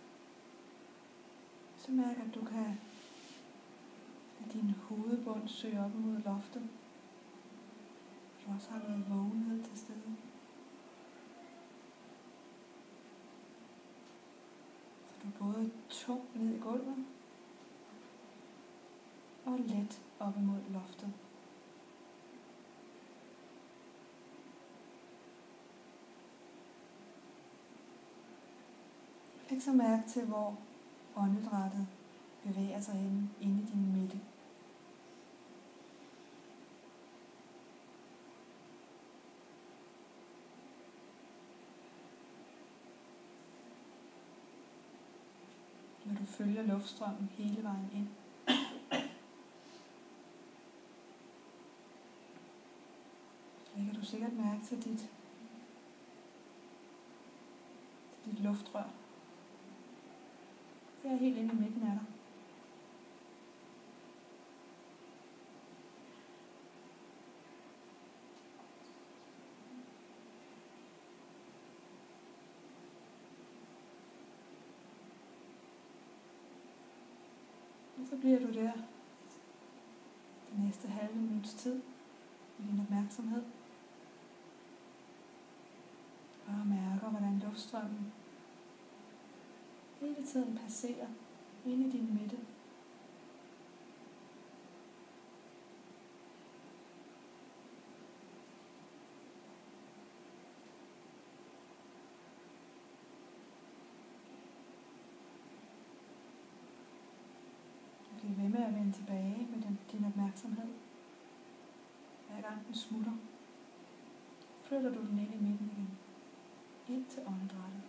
så mærk, at du kan lade din hovedbund søge op mod loftet. Du også har noget vågenhed til stede. Du er både tung ned i gulvet og let op imod loftet. Læg så mærke til, hvor åndedrættet bevæger sig hen inde i din midte. Når du følger luftstrømmen hele vejen ind. Så lægger du sikkert mærke til dit luftrør. Det er helt inde i midten af dig. Og så bliver du der det næste halve minuts tid med din opmærksomhed. Bare mærker, hvordan luftstrømmen hele tiden passerer ind i din midte. Bliv ved med at vende tilbage med din opmærksomhed. Hver gang den smutter, flytter du den ind i midten igen. Ind til åndedrættet.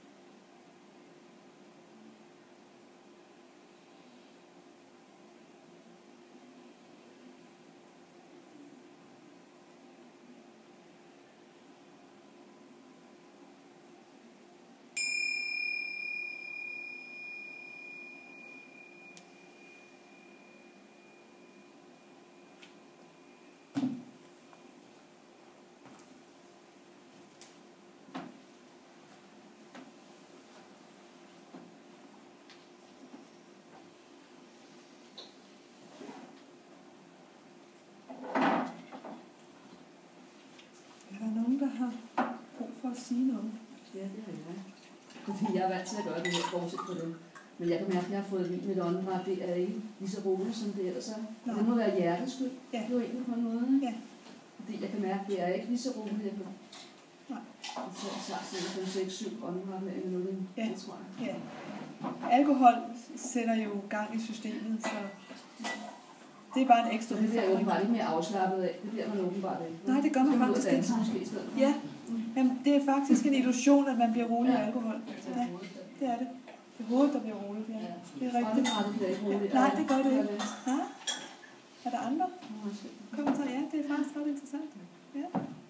Der har brug for at sige noget. Ja, det har jeg. Fordi jeg er vant til at gøre det her, bortset på det. Men jeg kan mærke, at jeg har fået vildt mit åndedræt. Det er ikke lige så roligt, som det ellers er. Det må være hjertets skyld. Ja. Det er egentlig på en måde. Ja. Fordi jeg kan mærke, at det er ikke lige så roligt, jeg kan. Nej. Jeg tager 6-7 åndedræt med minuttet. Ja. Det tror jeg. Ja. Alkohol sætter jo gang i systemet, så det er bare en ekstra udfordring. Det bliver jo bare lidt mere afslappet af. Det bliver man åbenbart ikke. Nej, det gør man faktisk ikke. Ja, jamen, det er faktisk en illusion, at man bliver rolig af alkohol. Ja, det er det. Det er hovedet, der bliver roligt. Ja. Det er rigtigt. Ja. Nej, det gør det ikke. Ja. Er der andre kommentarer? Ja, det er faktisk ret interessant. Ja.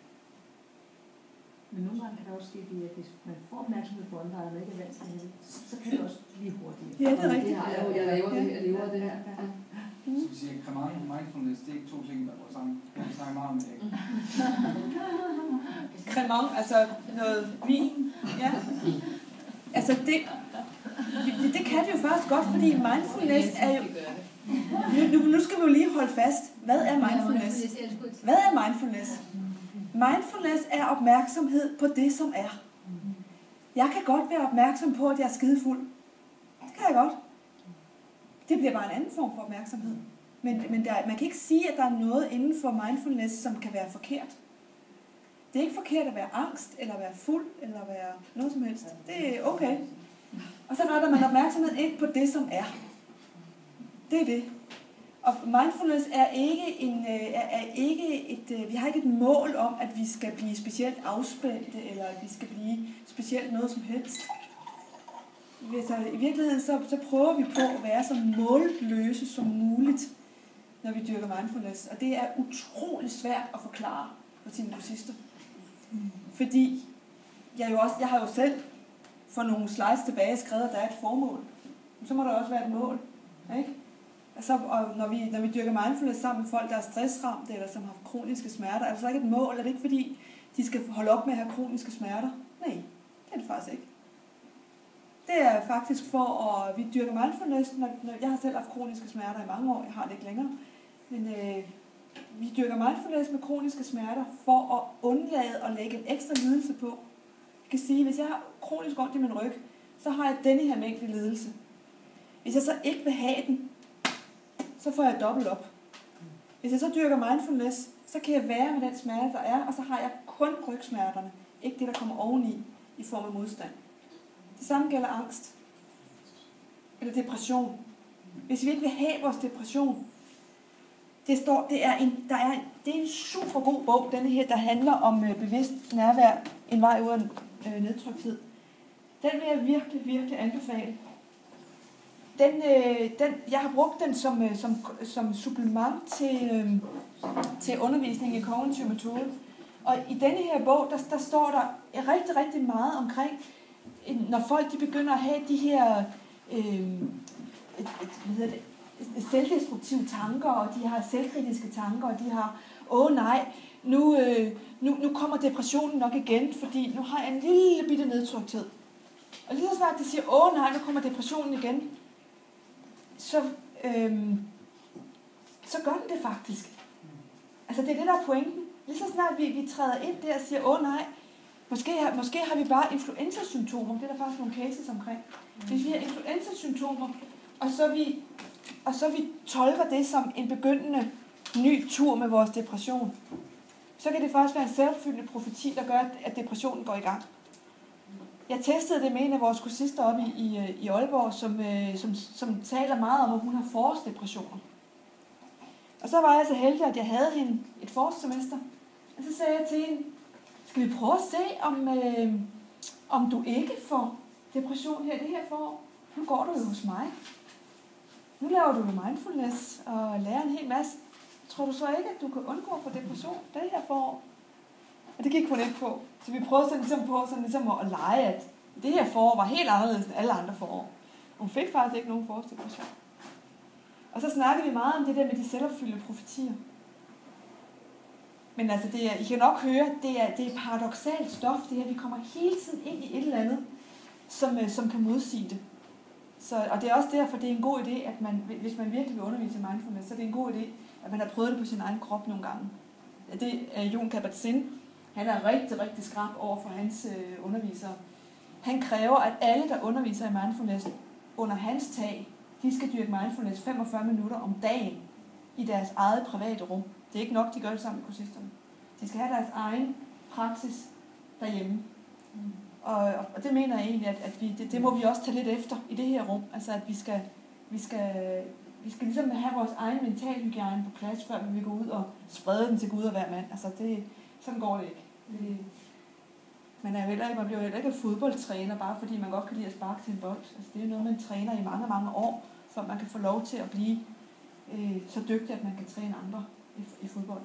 Men nogle gange kan det også ske, at hvis man får opmærksomhed på ånden, og man ikke er vant til det, så kan det også blive hurtigt. Ja, det er rigtigt. Jeg laver det her, jeg lever det her. Så vi siger, mindfulness, det er ikke to ting, der går sammen. Jeg snakker meget om det, ikke? cremant, altså noget vin. Ja. Altså det kan det jo faktisk godt, fordi mindfulness er jo... Nu skal vi jo lige holde fast. Hvad er mindfulness? Hvad er mindfulness? Mindfulness er opmærksomhed på det, som er. Jeg kan godt være opmærksom på, at jeg er skidefuld. Det kan jeg godt. Det bliver bare en anden form for opmærksomhed. Men man kan ikke sige, at der er noget inden for mindfulness, som kan være forkert. Det er ikke forkert at være angst, eller være fuld, eller være noget som helst. Det er okay. Og så retter man opmærksomhed ind på det, som er. Det er det. Og mindfulness er ikke vi har ikke et mål om, at vi skal blive specielt afspændte, eller at vi skal blive specielt noget som helst. Så i virkeligheden så prøver vi på at være så målløse som muligt, når vi dyrker mindfulness. Og det er utrolig svært at forklare for sine kursister. Fordi jeg har jo selv for nogle slides tilbage skrevet, at der er et formål. Så må der også være et mål. Ikke? Altså, og når vi dyrker mindfulness sammen med folk, der er stressramte eller som har kroniske smerter, er det så ikke et mål? Er det ikke fordi, de skal holde op med at have kroniske smerter? Nej, det er det faktisk ikke. Det er faktisk for at vi dyrker mindfulness. Jeg har selv haft kroniske smerter i mange år, jeg har det ikke længere. Men vi dyrker mindfulness med kroniske smerter for at undlade at lægge en ekstra lidelse på. Jeg kan sige, hvis jeg har kronisk ondt i min ryg, så har jeg denne her mængde lidelse. Hvis jeg så ikke vil have den, så får jeg dobbelt op. Hvis jeg så dyrker mindfulness, så kan jeg være med den smerte, der er, og så har jeg kun rygsmerterne. Ikke det, der kommer oveni i form af modstand. Det samme gælder angst. Eller depression. Hvis vi ikke vil have vores depression, det er en super god bog, denne her, der handler om bevidst nærvær, en vej uden nedtrykthed. Den vil jeg virkelig, virkelig anbefale. Jeg har brugt den som supplement til undervisning i kognitiv metode. Og i denne her bog, der står der rigtig, rigtig meget omkring, når folk de begynder at have de her selvdestruktive tanker, og de har selvkritiske tanker, og de har, nej, nu kommer depressionen nok igen, fordi nu har jeg en lille bitte nedtrykthed. Og lige så snart de siger, nej, nu kommer depressionen igen, så gør den det faktisk. Altså det er det, der er pointen. Lige så snart vi træder ind der og siger, nej, måske har vi bare influenza-symptomer. Det er der faktisk nogle cases omkring. Hvis vi har influenza-symptomer, og så vi tolker det som en begyndende ny tur med vores depression, så kan det faktisk være en selvopfyldende profeti, der gør, at depressionen går i gang. Jeg testede det med en af vores kursister oppe i Aalborg, som taler meget om, at hun har forårsdepressioner. Og så var jeg så heldig, at jeg havde hende et forårssemester. Og så sagde jeg til hende, skal vi prøve at se, om du ikke får depression her det her forår? Nu går du jo hos mig. Nu laver du jo mindfulness og lærer en hel masse. Tror du så ikke, at du kan undgå at få depression det her forår? Og det gik hun ikke på. Så vi prøvede sådan at lege, at det her forår var helt anderledes end alle andre forår. Hun fik faktisk ikke nogen forårsdepression. Og så snakkede vi meget om det der med de selvopfyldende profetier. Men altså, I kan nok høre, det er paradoksalt stof, det her. Vi kommer hele tiden ind i et eller andet, som kan modsige det. Og det er også derfor, det er en god idé, at hvis man virkelig vil undervise i mindfulness, så er det en god idé, at man har prøvet det på sin egen krop nogle gange. Det er Jon Kabat-Zinn. Han er rigtig, rigtig skrap over for hans undervisere. Han kræver, at alle, der underviser i mindfulness under hans tag, de skal dyrke mindfulness 45 minutter om dagen i deres eget private rum. Det er ikke nok, de gør det sammen med kursisterne. De skal have deres egen praksis derhjemme. Og det mener jeg egentlig, at det må vi også tage lidt efter i det her rum. Altså at vi skal ligesom have vores egen mentalhygiejne på plads, før vi vil gå ud og sprede den til Gud og hver mand. Altså sådan går det ikke. Man bliver jo heller ikke fodboldtræner, bare fordi man godt kan lide at sparke til en bold. Altså, det er noget, man træner i mange, mange år, for man kan få lov til at blive så dygtig, at man kan træne andre i fodbold.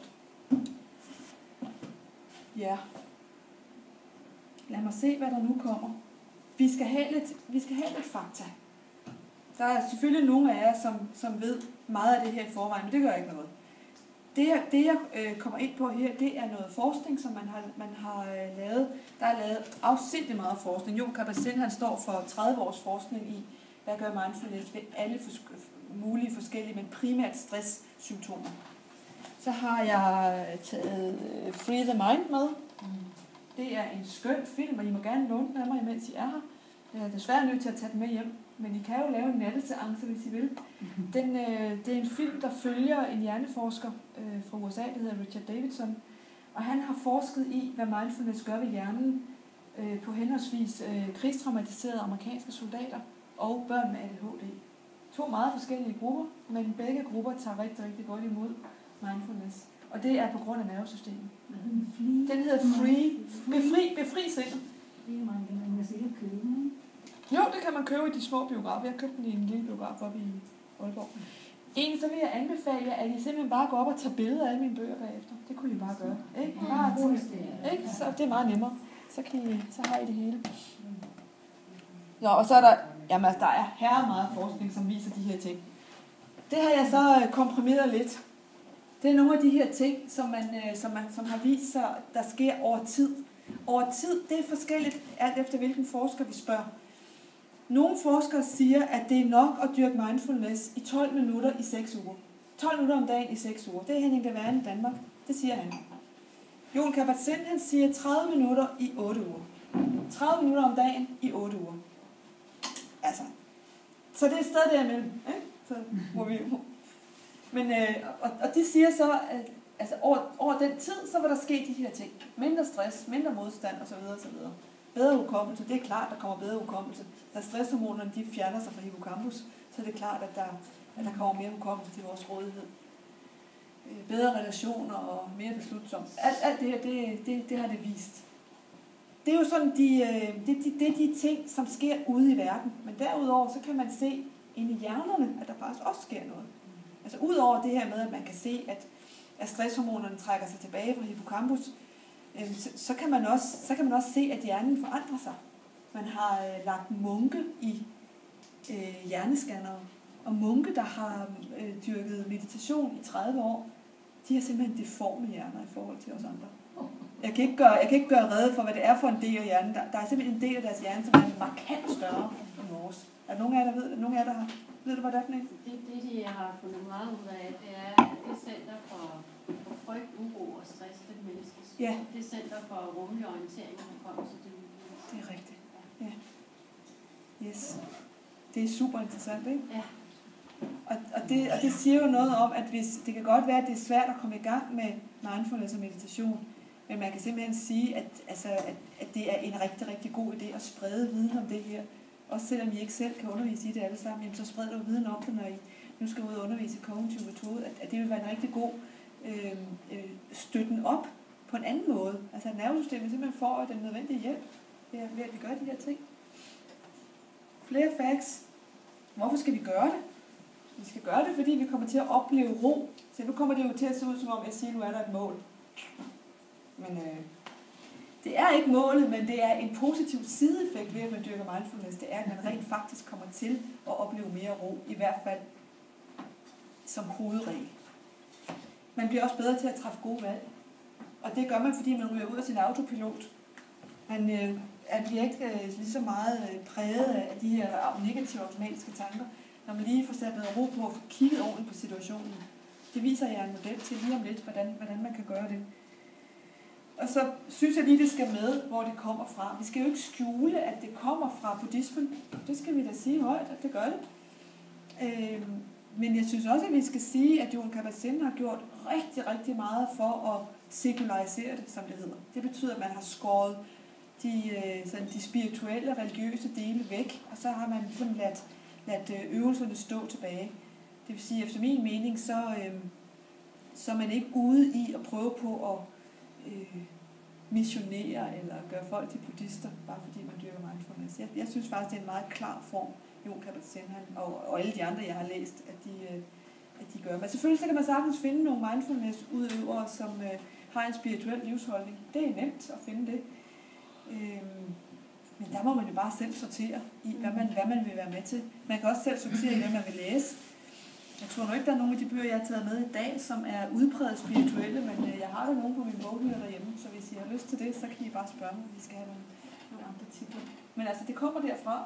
Ja. Lad mig se, hvad der nu kommer. Vi skal have lidt fakta. Der er selvfølgelig nogle af jer, som ved meget af det her i forvejen, men det gør ikke noget. Det jeg kommer ind på her, det er noget forskning, som man har lavet. Der er lavet afsindig meget forskning. Jon Kabat-Zinn, han står for 30 års forskning i, hvad gør mindfulness ved alle mulige forskellige, men primært stresssymptomer. Så har jeg taget Free the Mind med. Det er en skøn film, og I må gerne låne den af mig, imens I er her. Jeg er desværre nødt til at tage den med hjem, men I kan jo lave en natteseance, hvis I vil. Det er en film, der følger en hjerneforsker fra USA, der hedder Richard Davidson, og han har forsket i, hvad mindfulness gør ved hjernen på henholdsvis krigstraumatiserede amerikanske soldater og børn med ADHD. 2 meget forskellige grupper, men begge grupper tager rigtig, rigtig godt imod mindfulness. Og det er på grund af nervesystemet. Den hedder Free. Befri sindet. Jo, det kan man købe i de små biografer. Jeg købte den i en lille biograf oppe i Aalborg. Egentlig så vil jeg anbefale jer, at I simpelthen bare går op og tager billeder af alle mine bøger bagefter. Det kunne I bare gøre. Ikke? Ikke? Så det er meget nemmere. Så har I det hele. Nå, og så er der, jamen, der er her meget forskning, som viser de her ting. Det har jeg så komprimeret lidt. Det er nogle af de her ting, som har vist sig, der sker over tid. Over tid, det er forskelligt, alt efter hvilken forsker vi spørger. Nogle forskere siger, at det er nok at dyrke mindfulness i 12 minutter i 6 uger. 12 minutter om dagen i 6 uger. Det er Henning Devane i Danmark. Det siger han. Jon Kabat-Zinn, han siger 30 minutter i 8 uger. 30 minutter om dagen i 8 uger. Altså. Så det er et sted derimellem. Ikke? Så må vi... Men, og de siger så, at altså over den tid, så vil der ske de her ting. Mindre stress, mindre modstand osv. osv. Bedre hukommelse, det er klart, der kommer bedre hukommelse. Da stresshormonerne de fjerner sig fra hippocampus, så er det klart, at der kommer mere hukommelse til vores rådighed. Bedre relationer og mere beslutsomt. Alt det her, det har det vist. Det er jo sådan de ting, som sker ude i verden. Men derudover, så kan man se inde i hjernerne, at der faktisk også sker noget. Altså udover det her med, at man kan se, at stresshormonerne trækker sig tilbage fra hippocampus, så kan man også se, at hjernen forandrer sig. Man har lagt munke i hjernescannere, og munke, der har dyrket meditation i 30 år, de har simpelthen deforme hjerner i forhold til os andre. Jeg kan ikke gøre rede for, hvad det er for en del af hjernen. Der er simpelthen en del af deres hjerne, som er markant større end vores. Er der nogen af jer, der ved det? Nogen af jer, der har... Ved du, hvad det er for en? Det, de har fundet meget ud af, det er, at det Center for frygt, uro og stress, det menneskes. Ja. Det Center for rummelig orientering, der kommer til det. Det er rigtigt. Ja. Yes. Det er super interessant, ikke? Ja. Og det siger jo noget om, at hvis, det kan godt være, at det er svært at komme i gang med mindfulness og meditation, men man kan simpelthen sige, at det er en rigtig, rigtig god idé at sprede viden om det her. Også selvom I ikke selv kan undervise i det alle sammen, jamen så spred du viden om det, når I nu skal ud og undervise i kognitiv metode, at det vil være en rigtig god støtten op på en anden måde. Altså at nervesystemet simpelthen får den nødvendige hjælp ved at vi gør de her ting. Flere facts. Hvorfor skal vi gøre det? Vi skal gøre det, fordi vi kommer til at opleve ro. Så nu kommer det jo til at se ud, som om jeg siger, nu er der et mål. Men det er ikke målet, men det er en positiv sideeffekt ved, at man dyrker mindfulness. Det er, at man rent faktisk kommer til at opleve mere ro, i hvert fald som hovedregel. Man bliver også bedre til at træffe gode valg. Og det gør man, fordi man ryger ud af sin autopilot. Man bliver ikke lige så meget præget af de her negative automatiske tanker, når man lige får sat noget ro på og får kigget ordentligt på situationen. Det viser jeg en model til lige om lidt, hvordan man kan gøre det. Og så synes jeg lige, det skal med, hvor det kommer fra. Vi skal jo ikke skjule, at det kommer fra buddhismen. Det skal vi da sige højt, at det gør det. Men jeg synes også, at vi skal sige, at Jon Kabat-Zinn har gjort rigtig, rigtig meget for at sekularisere det, som det hedder. Det betyder, at man har skåret de spirituelle, religiøse dele væk, og så har man ligesom ladt øvelserne stå tilbage. Det vil sige, efter min mening, så er man ikke ude i at prøve på at missionere eller gøre folk til buddhister, bare fordi man dyrker mindfulness. Jeg synes faktisk, det er en meget klar form, Jon Kabat-Zinn og alle de andre, jeg har læst, at de gør. Men selvfølgelig så kan man sagtens finde nogle mindfulness-udøvere, som har en spirituel livsholdning. Det er nemt at finde det. Men der må man jo bare selv sortere i, hvad man vil være med til. Man kan også selv sortere i, hvad man vil læse. Jeg tror nok ikke, der er nogle af de bøger, jeg har taget med i dag, som er udpræget spirituelle, men jeg har da nogle på min boghylde derhjemme, så hvis I har lyst til det, så kan I bare spørge mig, hvis I skal have nogle andre titler. Men altså, det kommer derfra,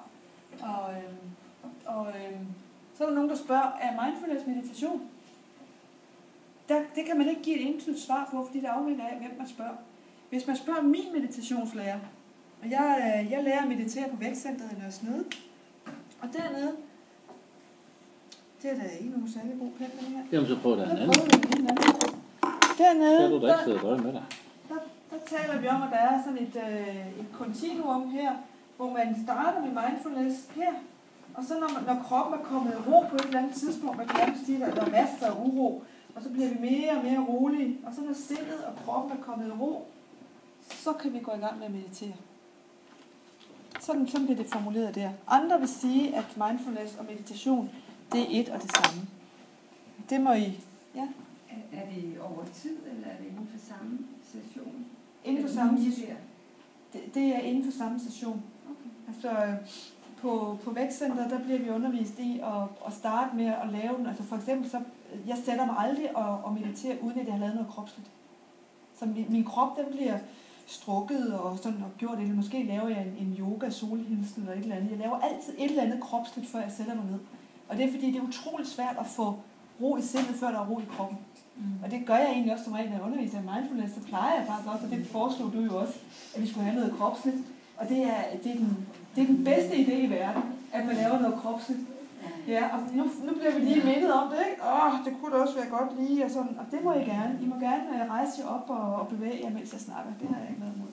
og så er der nogen, der spørger, er mindfulness meditation? Det kan man ikke give et entydigt svar på, fordi det afhænger af, hvem man spørger. Hvis man spørger min meditationslærer, og jeg lærer at meditere på vækstcentret i Nørre Snede, og dernede, det er da ikke nogen særlig god pen, den her. Jamen, så prøv den anden. Dernede, Kan du da ikke sidde døje med dig? Der taler vi om, at der er sådan et kontinuum her, hvor man starter med mindfulness her, og så når kroppen er kommet i ro på et eller andet tidspunkt, man kan sige, at der er masser af uro, og så bliver vi mere og mere rolige, og så når sindet og kroppen er kommet i ro, så kan vi gå i gang med at meditere. Sådan bliver det formuleret der. Andre vil sige, at mindfulness og meditation, det er et og det samme. Det må I... Ja. Er det over tid, eller er det inden for samme session? Inden for samme session. Det er inden for samme session. Okay. Altså, på vækstcenteret, der bliver vi undervist i at starte med at lave den. Altså for eksempel, så jeg sætter mig aldrig og mediterer, uden at jeg har lavet noget kropsligt. Så min krop, den bliver strukket og sådan og gjort, eller måske laver jeg en yoga, solhilsen eller et eller andet. Jeg laver altid et eller andet kropsligt, før jeg sætter mig ned. Og det er fordi, det er utroligt svært at få ro i sindet, før der er ro i kroppen. Og det gør jeg egentlig også som regel, når jeg underviser i mindfulness, så plejer jeg faktisk også, og det foreslog du jo også, at vi skulle have noget kropsligt. Og det er den bedste idé i verden, at man laver noget kropsligt. Ja, og nu bliver vi lige mindet om det, ikke? Det kunne da også være godt lige, og sådan. Og det må I gerne. I må gerne rejse jer op og bevæge jer, mens jeg snakker. Det har jeg ikke noget imod.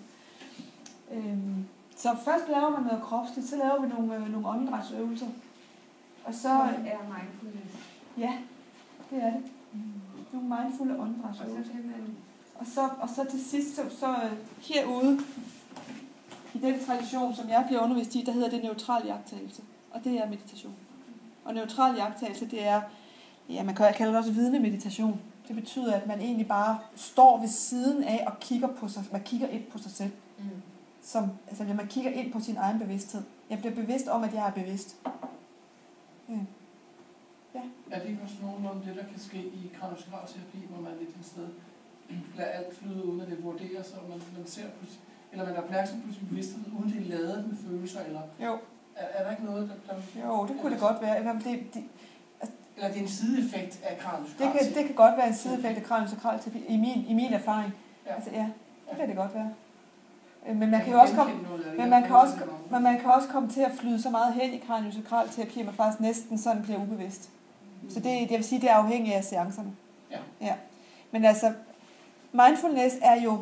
Så først laver man noget kropsligt, så laver vi nogle åndedrætsøvelser. Og så er mindfulness. Ja, det er det. Nogle mindfulde åndedrætsøvelser. Og så til sidst, så herude, i den tradition, som jeg bliver undervist i, der hedder det neutral iagttagelse. Og det er meditation. Og neutral iagttagelse, det er, ja, man kan kalde det også vidnemeditation. Det betyder, at man egentlig bare står ved siden af og kigger på sig. Man kigger ind på sig selv. Altså, man kigger ind på sin egen bevidsthed. Jeg bliver bevidst om, at jeg er bevidst. Ja. Er det ikke også nogenlunde det, der kan ske i kraniosakralterapi, hvor man lidt et sted lader alt flyde, uden at det vurderes, og man ser på, eller man er opmærksom på sin bevidsthed, uden det er ladet med følelser, eller jo. Er der ikke noget, der jo, det kunne det godt være. Eller det er en sideeffekt af kraniosakralterapi? Det kan godt være en sideeffekt af kraniosakralterapi, i min erfaring. Ja. Altså, ja, det kan det godt være. Men man kan jo også komme til at flyde så meget hen i kraniosakralterapi, at man faktisk næsten sådan bliver ubevidst. Så det vil sige, det er afhængigt af seancerne. Ja. Men altså, mindfulness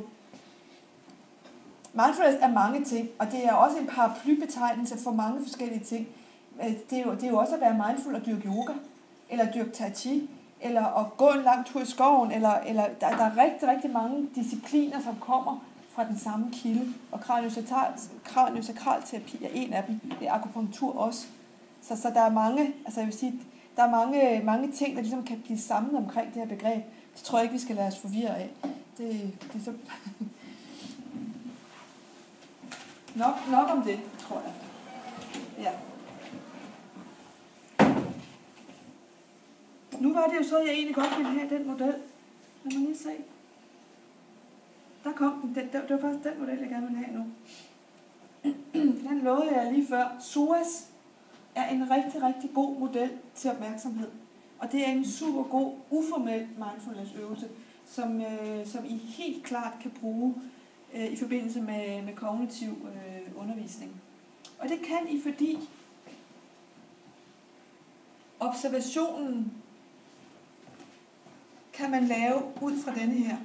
er mange ting, og det er også en paraplybetegnelse for mange forskellige ting. Det er jo også at være mindful og dyrke yoga, eller dyrke tai chi, eller at gå en lang tur i skoven, eller der er rigtig, rigtig mange discipliner, som kommer fra den samme kilde, og kraniosakralterapi er en af dem. Det er akupunktur også. Så der er mange, altså jeg vil sige, der er mange ting, der ligesom kan blive samlet omkring det her begreb. Det tror jeg ikke, vi skal lade os forvirre af. Det er så... nok om det, tror jeg. Ja. Nu var det jo så, at jeg egentlig godt ville have den model. Lad mig lige se. Der kom den. Det var faktisk den model, jeg gerne ville have nu. Den lovede jeg lige før. SOAS er en rigtig, rigtig god model til opmærksomhed. Og det er en super god, uformel mindfulness-øvelse, som I helt klart kan bruge i forbindelse med kognitiv undervisning. Og det kan I, fordi observationen kan man lave ud fra denne her.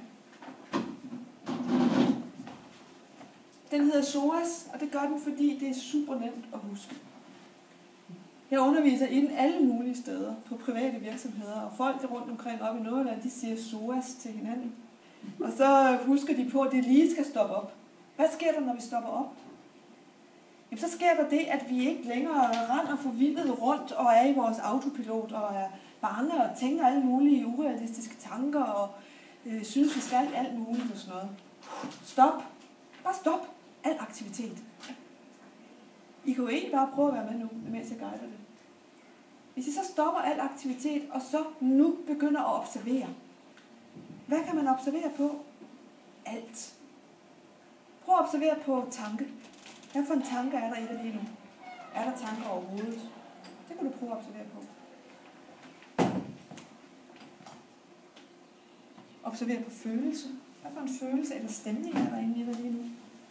Den hedder SOAS, og det gør den, fordi det er super nemt at huske. Jeg underviser i den alle mulige steder, på private virksomheder, og folk der rundt omkring op i Nordjylland, de siger SOAS til hinanden. Og så husker de på, at det lige skal stoppe op. Hvad sker der, når vi stopper op? Jamen, så sker der det, at vi ikke længere render forvildet rundt og er i vores autopilot og er bange og tænker alle mulige urealistiske tanker og synes, vi skal alt muligt og sådan noget. Stop. Bare stop al aktivitet. I kan jo egentlig bare prøve at være med nu, mens jeg guider det. Hvis I så stopper al aktivitet, og så nu begynder at observere. Hvad kan man observere på? Alt. Prøv at observere på tanke. Hvad for en tanke er der i det lige nu? Er der tanker overhovedet? Det kan du prøve at observere på. Observer på følelse. Hvad for en følelse eller stemning er der inde i dig lige nu?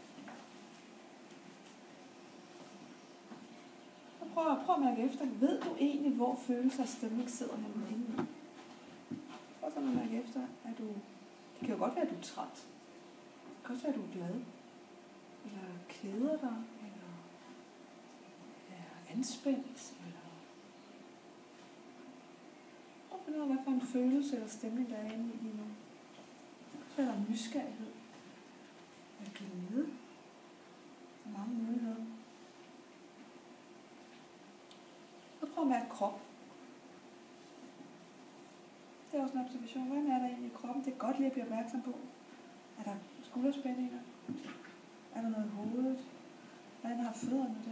Prøv at mærke efter. Ved du egentlig, hvor følelser og stemning sidder henne inde i? Prøv at mærke efter. Det kan jo godt være, at du er træt. Det kan også være, at du er glad. Eller keder dig. Eller er anspændt. Eller prøv at finde ud af, hvad for en følelse eller stemning der er inde i lige nu. Så er der nysgerrighed. Der er glæde. Der er mange muligheder. Så prøv at mærke krop. Det er også en observation. Hvordan er der egentlig i kroppen? Det er godt lige at blive opmærksom på. Er der skulderspændinger? Er der noget i hovedet? Hvordan har fødderne det?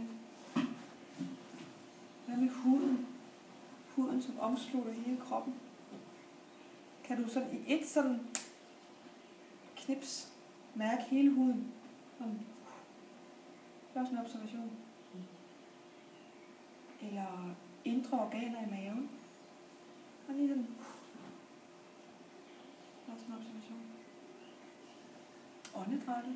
Hvad med huden? Huden, som omslutter hele kroppen. Kan du sådan i et sådan knips mærke hele huden? Sådan. Det er også en observation. Eller indre organer i maven. Og lige den. Det er også en observation. Åndedrættet.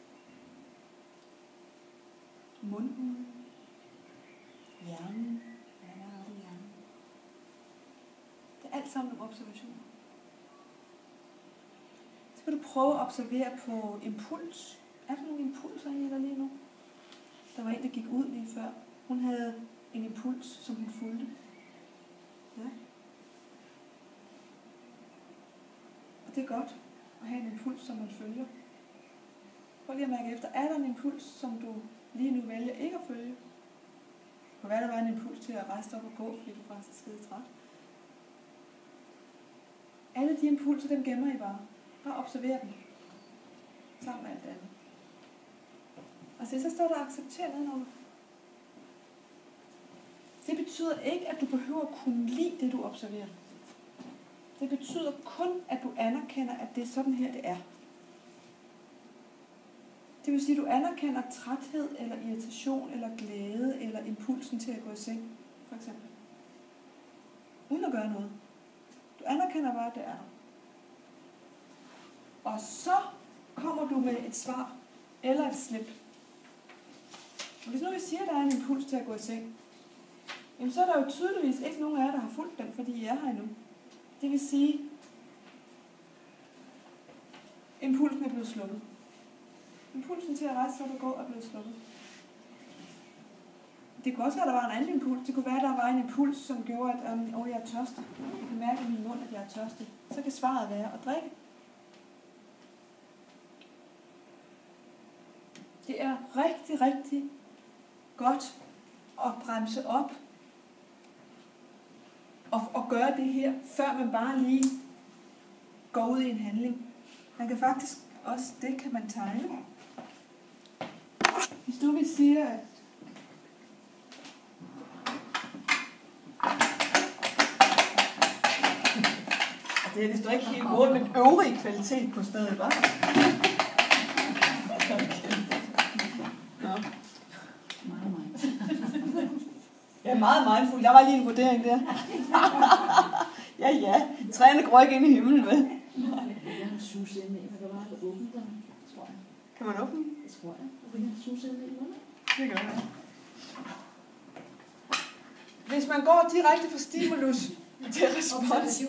Munden. Hjernen. Hvad er der i hjernen? Det er alt sammen nogle observationer. Så kan du prøve at observere på impuls. Er der nogle impulser i dig lige nu? Der var en, der gik ud lige før. Hun havde en impuls, som hun fulgte. Ja. Og det er godt at have en impuls, som man følger. Prøv lige at mærke efter. Er der en impuls, som du lige nu vælger ikke at følge? Det kan være, der var en impuls til at rejse op og gå, fordi du faktisk er skide træt. Alle de impulser, dem gemmer I bare. Bare observer dem. Sammen med alt andet. Og så står der accepter nedenunder. Det betyder ikke, at du behøver at kunne lide det, du observerer. Det betyder kun, at du anerkender, at det er sådan her, det er. Det vil sige, at du anerkender træthed, eller irritation, eller glæde, eller impulsen til at gå i seng, for eksempel. Uden at gøre noget. Du anerkender bare, at det er der. Og så kommer du med et svar, eller et slip. Og hvis nu vi siger, at der er en impuls til at gå i seng, jamen så er der jo tydeligvis ikke nogen af jer, der har fulgt den, fordi I er her endnu. Det vil sige, impulsen er blevet slukket. Impulsen til at rejse sig og gå er blevet slukket. Det kunne også være, at der var en anden impuls. Det kunne være, at der var en impuls, som gjorde, at jeg er tørstig. Jeg kan mærke i min mund, at jeg er tørstig. Så kan svaret være at drikke. Det er rigtig, rigtig godt at bremse op og gøre det her, før man bare lige går ud i en handling. Man kan faktisk også, det kan man tegne. Hvis du vil sige, at det er vist ikke helt mål, men øvrig kvalitet på stedet, hva'? Jeg er meget mindful. Jeg var lige en vurdering der. Ja. Træerne går ikke ind i himlen, vel? Jeg har suset ind i, der var aldrig åbent der, tror jeg. Kan man åbne? Det tror jeg. Jeg har suset ind i munden. Det gør jeg. Hvis man går direkte fra stimulus til respons,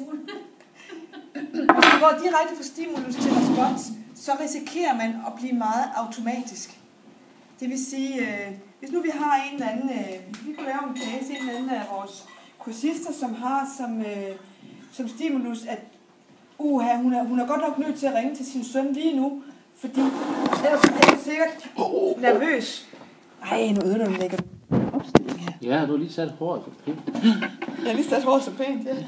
til respons, så risikerer man at blive meget automatisk. Det vil sige, hvis nu vi har en eller anden, vi kunne lave en case, en eller anden af vores kursister, som har som stimulus, at hun er godt nok nødt til at ringe til sin søn lige nu, fordi ellers er hun sikkert nervøs. Ej, nu ødelægger du lægger opstilling her. Ja, du har lige sat håret så pænt. Jeg har lige sat håret så pænt, ja.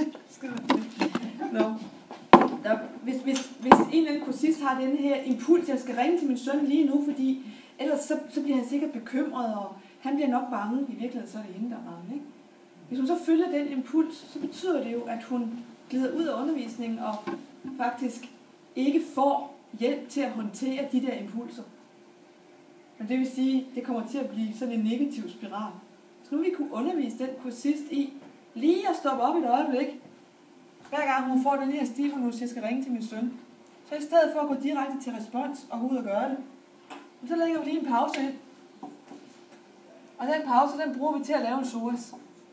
Nå. Hvis en eller anden kursist har den her impuls, jeg skal ringe til min søn lige nu, fordi ellers så bliver han sikkert bekymret, og han bliver nok bange. I virkeligheden så er det hende, der er bange, ikke? Hvis hun så følger den impuls, så betyder det jo, at hun glider ud af undervisningen og faktisk ikke får hjælp til at håndtere de der impulser. Men det vil sige, at det kommer til at blive sådan en negativ spiral. Så nu vi kunne undervise den kursist i lige at stoppe op et øjeblik, hver gang hun får den her stimulus, jeg skal ringe til min søn. Så i stedet for at gå direkte til respons og gå ud og gøre det, så lægger vi lige en pause ind. Og den pause, den bruger vi til at lave en SOAS.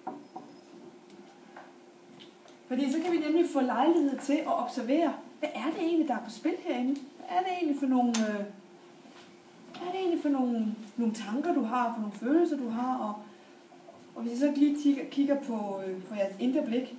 Fordi så kan vi nemlig få lejlighed til at observere, hvad er det egentlig, der er på spil herinde? Hvad er det egentlig for nogle tanker, du har, for nogle følelser, du har? Og hvis I så lige kigger på jeres indre blik,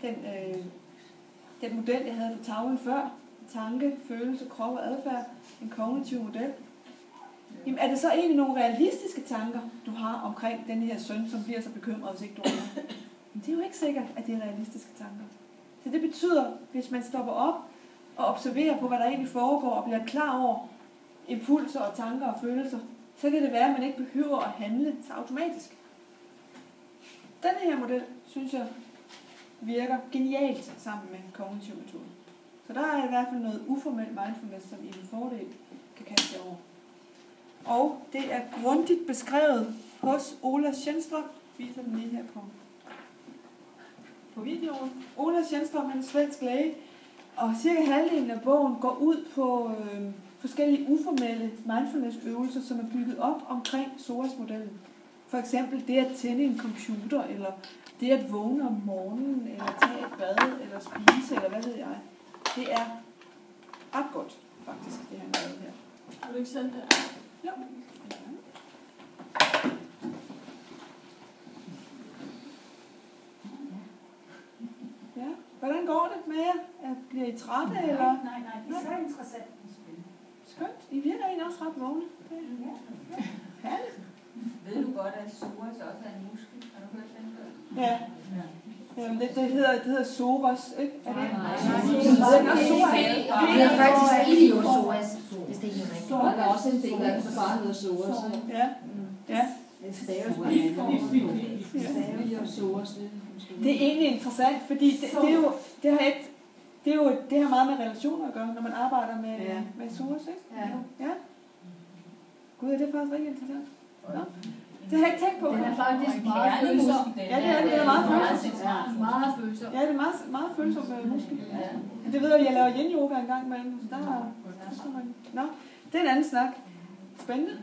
den model, jeg havde på tavlen før, tanke, følelse, krop og adfærd, en kognitiv model, jamen er det så egentlig nogle realistiske tanker, du har omkring den her søn, som bliver så bekymret, hvis ikke du er? Men det er jo ikke sikkert, at det er realistiske tanker. Så det betyder, hvis man stopper op og observerer på, hvad der egentlig foregår, og bliver klar over impulser og tanker og følelser, så kan det være, at man ikke behøver at handle så automatisk. Denne her model, synes jeg, virker genialt sammen med kognitiv metode. Så der er i hvert fald noget uformelt mindfulness, som I en fordel kan kaste over. Og det er grundigt beskrevet hos Ola Schenström. Jeg viser den lige her på videoen. Ola Schenström er en svensk læge, og cirka halvdelen af bogen går ud på forskellige uformelle mindfulness-øvelser, som er bygget op omkring SOAS-modellen. For eksempel det at tænde en computer, eller det at vågne om morgenen, eller tage et bad, eller spise, eller hvad ved jeg. Det er ret godt, faktisk, det han gør her. Har du ikke sendt det? Ja. Ja. Hvordan går det med jer? Bliver I trætte, eller? Nej, det er så interessant. Skønt. I virker egentlig også ret vågne. Herligt. Ved du godt, at SOAS også er en muskel? Har du hørt den før? Ja. Det hedder SOAS, ikke? Er det? Det er faktisk iliosoas, hvis det er rigtigt. Og der er også en del, der bare hedder SOAS. Ja. Ja. Det staves på iliosoas. Det er egentlig interessant, fordi det har meget med relationer at gøre, når man arbejder med SOAS, ikke? Ja. Gud, det er faktisk rigtig interessant. Ja. Det har jeg ikke tænkt på. Den er faktisk meget følsom. Ja, det er meget følsom. Meget følsom. Ja, det er meget følsom muskel. Det ved jeg laver yin-yoga en gang imellem. Nå, det er en anden snak. Spændende.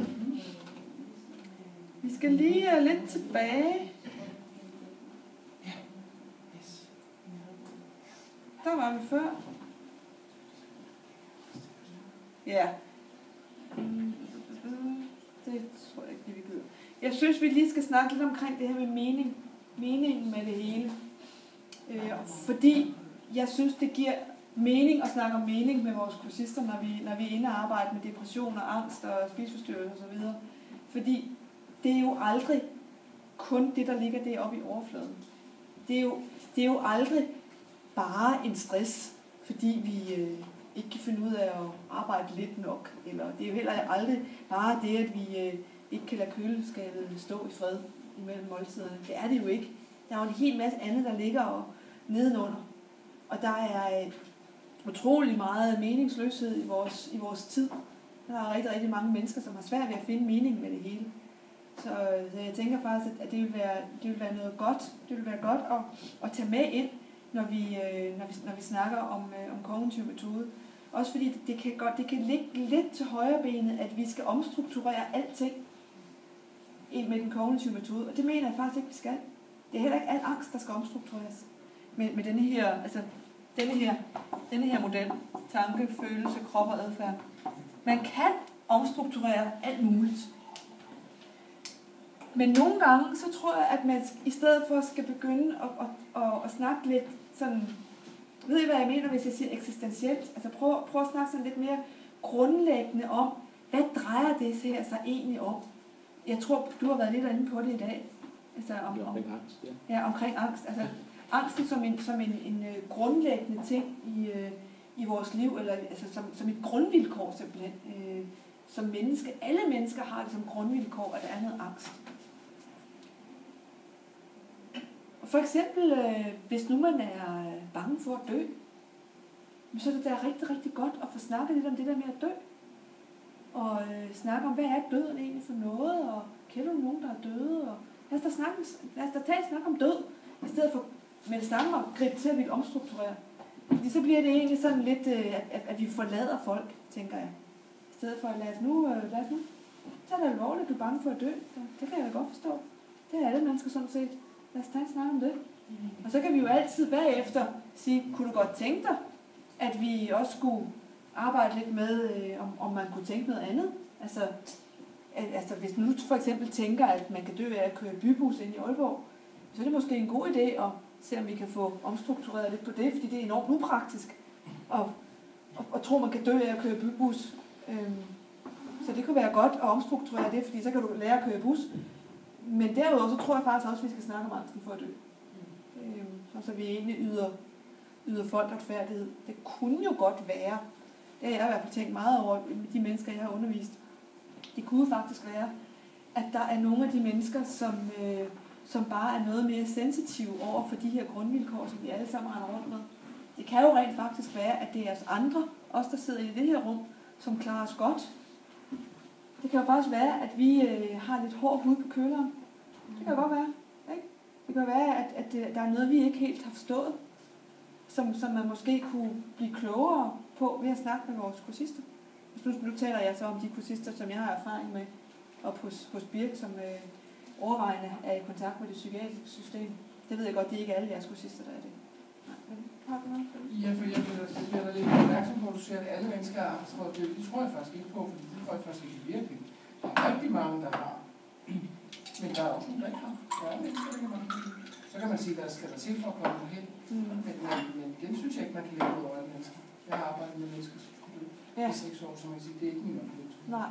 Vi skal lige lidt tilbage. Der var vi før. Ja. Det tror jeg ikke, vi gider. Jeg synes, vi lige skal snakke lidt omkring det her med mening. Meningen med det hele. Fordi jeg synes, det giver mening at snakke om mening med vores kursister, når vi er inde og arbejder med depression og angst og spiseforstyrrelser osv. Fordi det er jo aldrig kun det, der ligger deroppe i overfladen. Det er jo aldrig bare en stress, fordi vi ikke kan finde ud af at arbejde lidt nok. Eller det er jo heller aldrig bare det, at vi ikke kan lade køleskabet stå i fred imellem måltiderne. Det er det jo ikke. Der er jo en hel masse andet, der ligger nedenunder. Og der er utrolig meget meningsløshed i vores tid. Der er rigtig, rigtig mange mennesker, som har svært ved at finde mening med det hele. Så jeg tænker faktisk, at det vil være noget godt. Det vil være godt at tage med ind, når vi snakker om kognitiv metode. Også fordi det kan ligge lidt til højre benet, at vi skal omstrukturere alting ind med den kognitive metode. Og det mener jeg faktisk ikke, vi skal. Det er heller ikke al angst, der skal omstruktureres. Med denne her model. Tanke, følelse, krop og adfærd. Man kan omstrukturere alt muligt. Men nogle gange, så tror jeg, at man i stedet for skal begynde at snakke lidt sådan, ved I hvad jeg mener, hvis jeg siger eksistentielt? Altså prøv at snakke sådan lidt mere grundlæggende om, hvad drejer det her sig egentlig om? Jeg tror, du har været lidt inde på det i dag. Altså omkring angst, ja. Ja, omkring angst. Altså angsten som en grundlæggende ting i vores liv, eller altså som et grundvilkår simpelthen. Som menneske. Alle mennesker har det som grundvilkår, at der er noget angst. For eksempel, hvis nu man er bange for at dø, så er det da rigtig, rigtig godt at få snakket lidt om det der med at dø. Og snakke om, hvad er døden egentlig for noget, og kender du nogen, der er døde? Og lad os da tage en snak om død, i stedet for med det samme at gribe til at ville omstrukturere. Fordi så bliver det egentlig sådan lidt, at vi forlader folk, tænker jeg. I stedet for, lad os nu tage det alvorligt, du er bange for at dø. Det kan jeg da godt forstå. Det er alle mennesker sådan set. Lad os tage en snak om det. Og så kan vi jo altid bagefter sige, kunne du godt tænke dig, at vi også skulle arbejde lidt med, om man kunne tænke noget andet. Altså hvis nu for eksempel tænker, at man kan dø af at køre bybus ind i Aalborg, så er det måske en god idé at se, om vi kan få omstruktureret lidt på det, fordi det er enormt upraktisk at tro, man kan dø af at køre bybus. Så det kunne være godt at omstrukturere det, fordi så kan du lære at køre bus. Men derudover så tror jeg faktisk også, at vi skal snakke om angsten for at dø. Så vi egentlig yder folk retfærdighed. Det kunne jo godt være, det har jeg i hvert fald tænkt meget over med de mennesker, jeg har undervist. Det kunne faktisk være, at der er nogle af de mennesker, som bare er noget mere sensitive over for de her grundvilkår, som vi alle sammen har rundt med. Det kan jo rent faktisk være, at det er os andre, os der sidder i det her rum, som klarer os godt. Det kan jo faktisk være, at vi har lidt hård hud på køleren. Det kan jo godt være. Ikke? Det kan være, at der er noget, vi ikke helt har forstået, som man måske kunne blive klogere på ved at snakke med vores kursister. Nu taler jeg så om de kursister, som jeg har erfaring med, op hos Birk, som overvejende er i kontakt med det psykiatriske system. Det ved jeg godt, det er ikke alle jeres kursister, der er det. Men har du noget? Ja, for jeg bliver lidt opmærksom på, at du siger, at alle mennesker har angst for at dø. Det tror jeg faktisk ikke på, fordi det tror jeg faktisk ikke virkelig. Der er rigtig mange, der har. Men der er også nogle, der ikke har. Der er mennesker, der kan mange. Så kan man sige, hvad skal der til for at komme på hen. Men igen synes jeg ikke, man kan leve ud over alle mennesker. Jeg har arbejdet med mennesker, som skulle dø i 6 år, så man kan sige, det er ikke min oplevelse. Nej,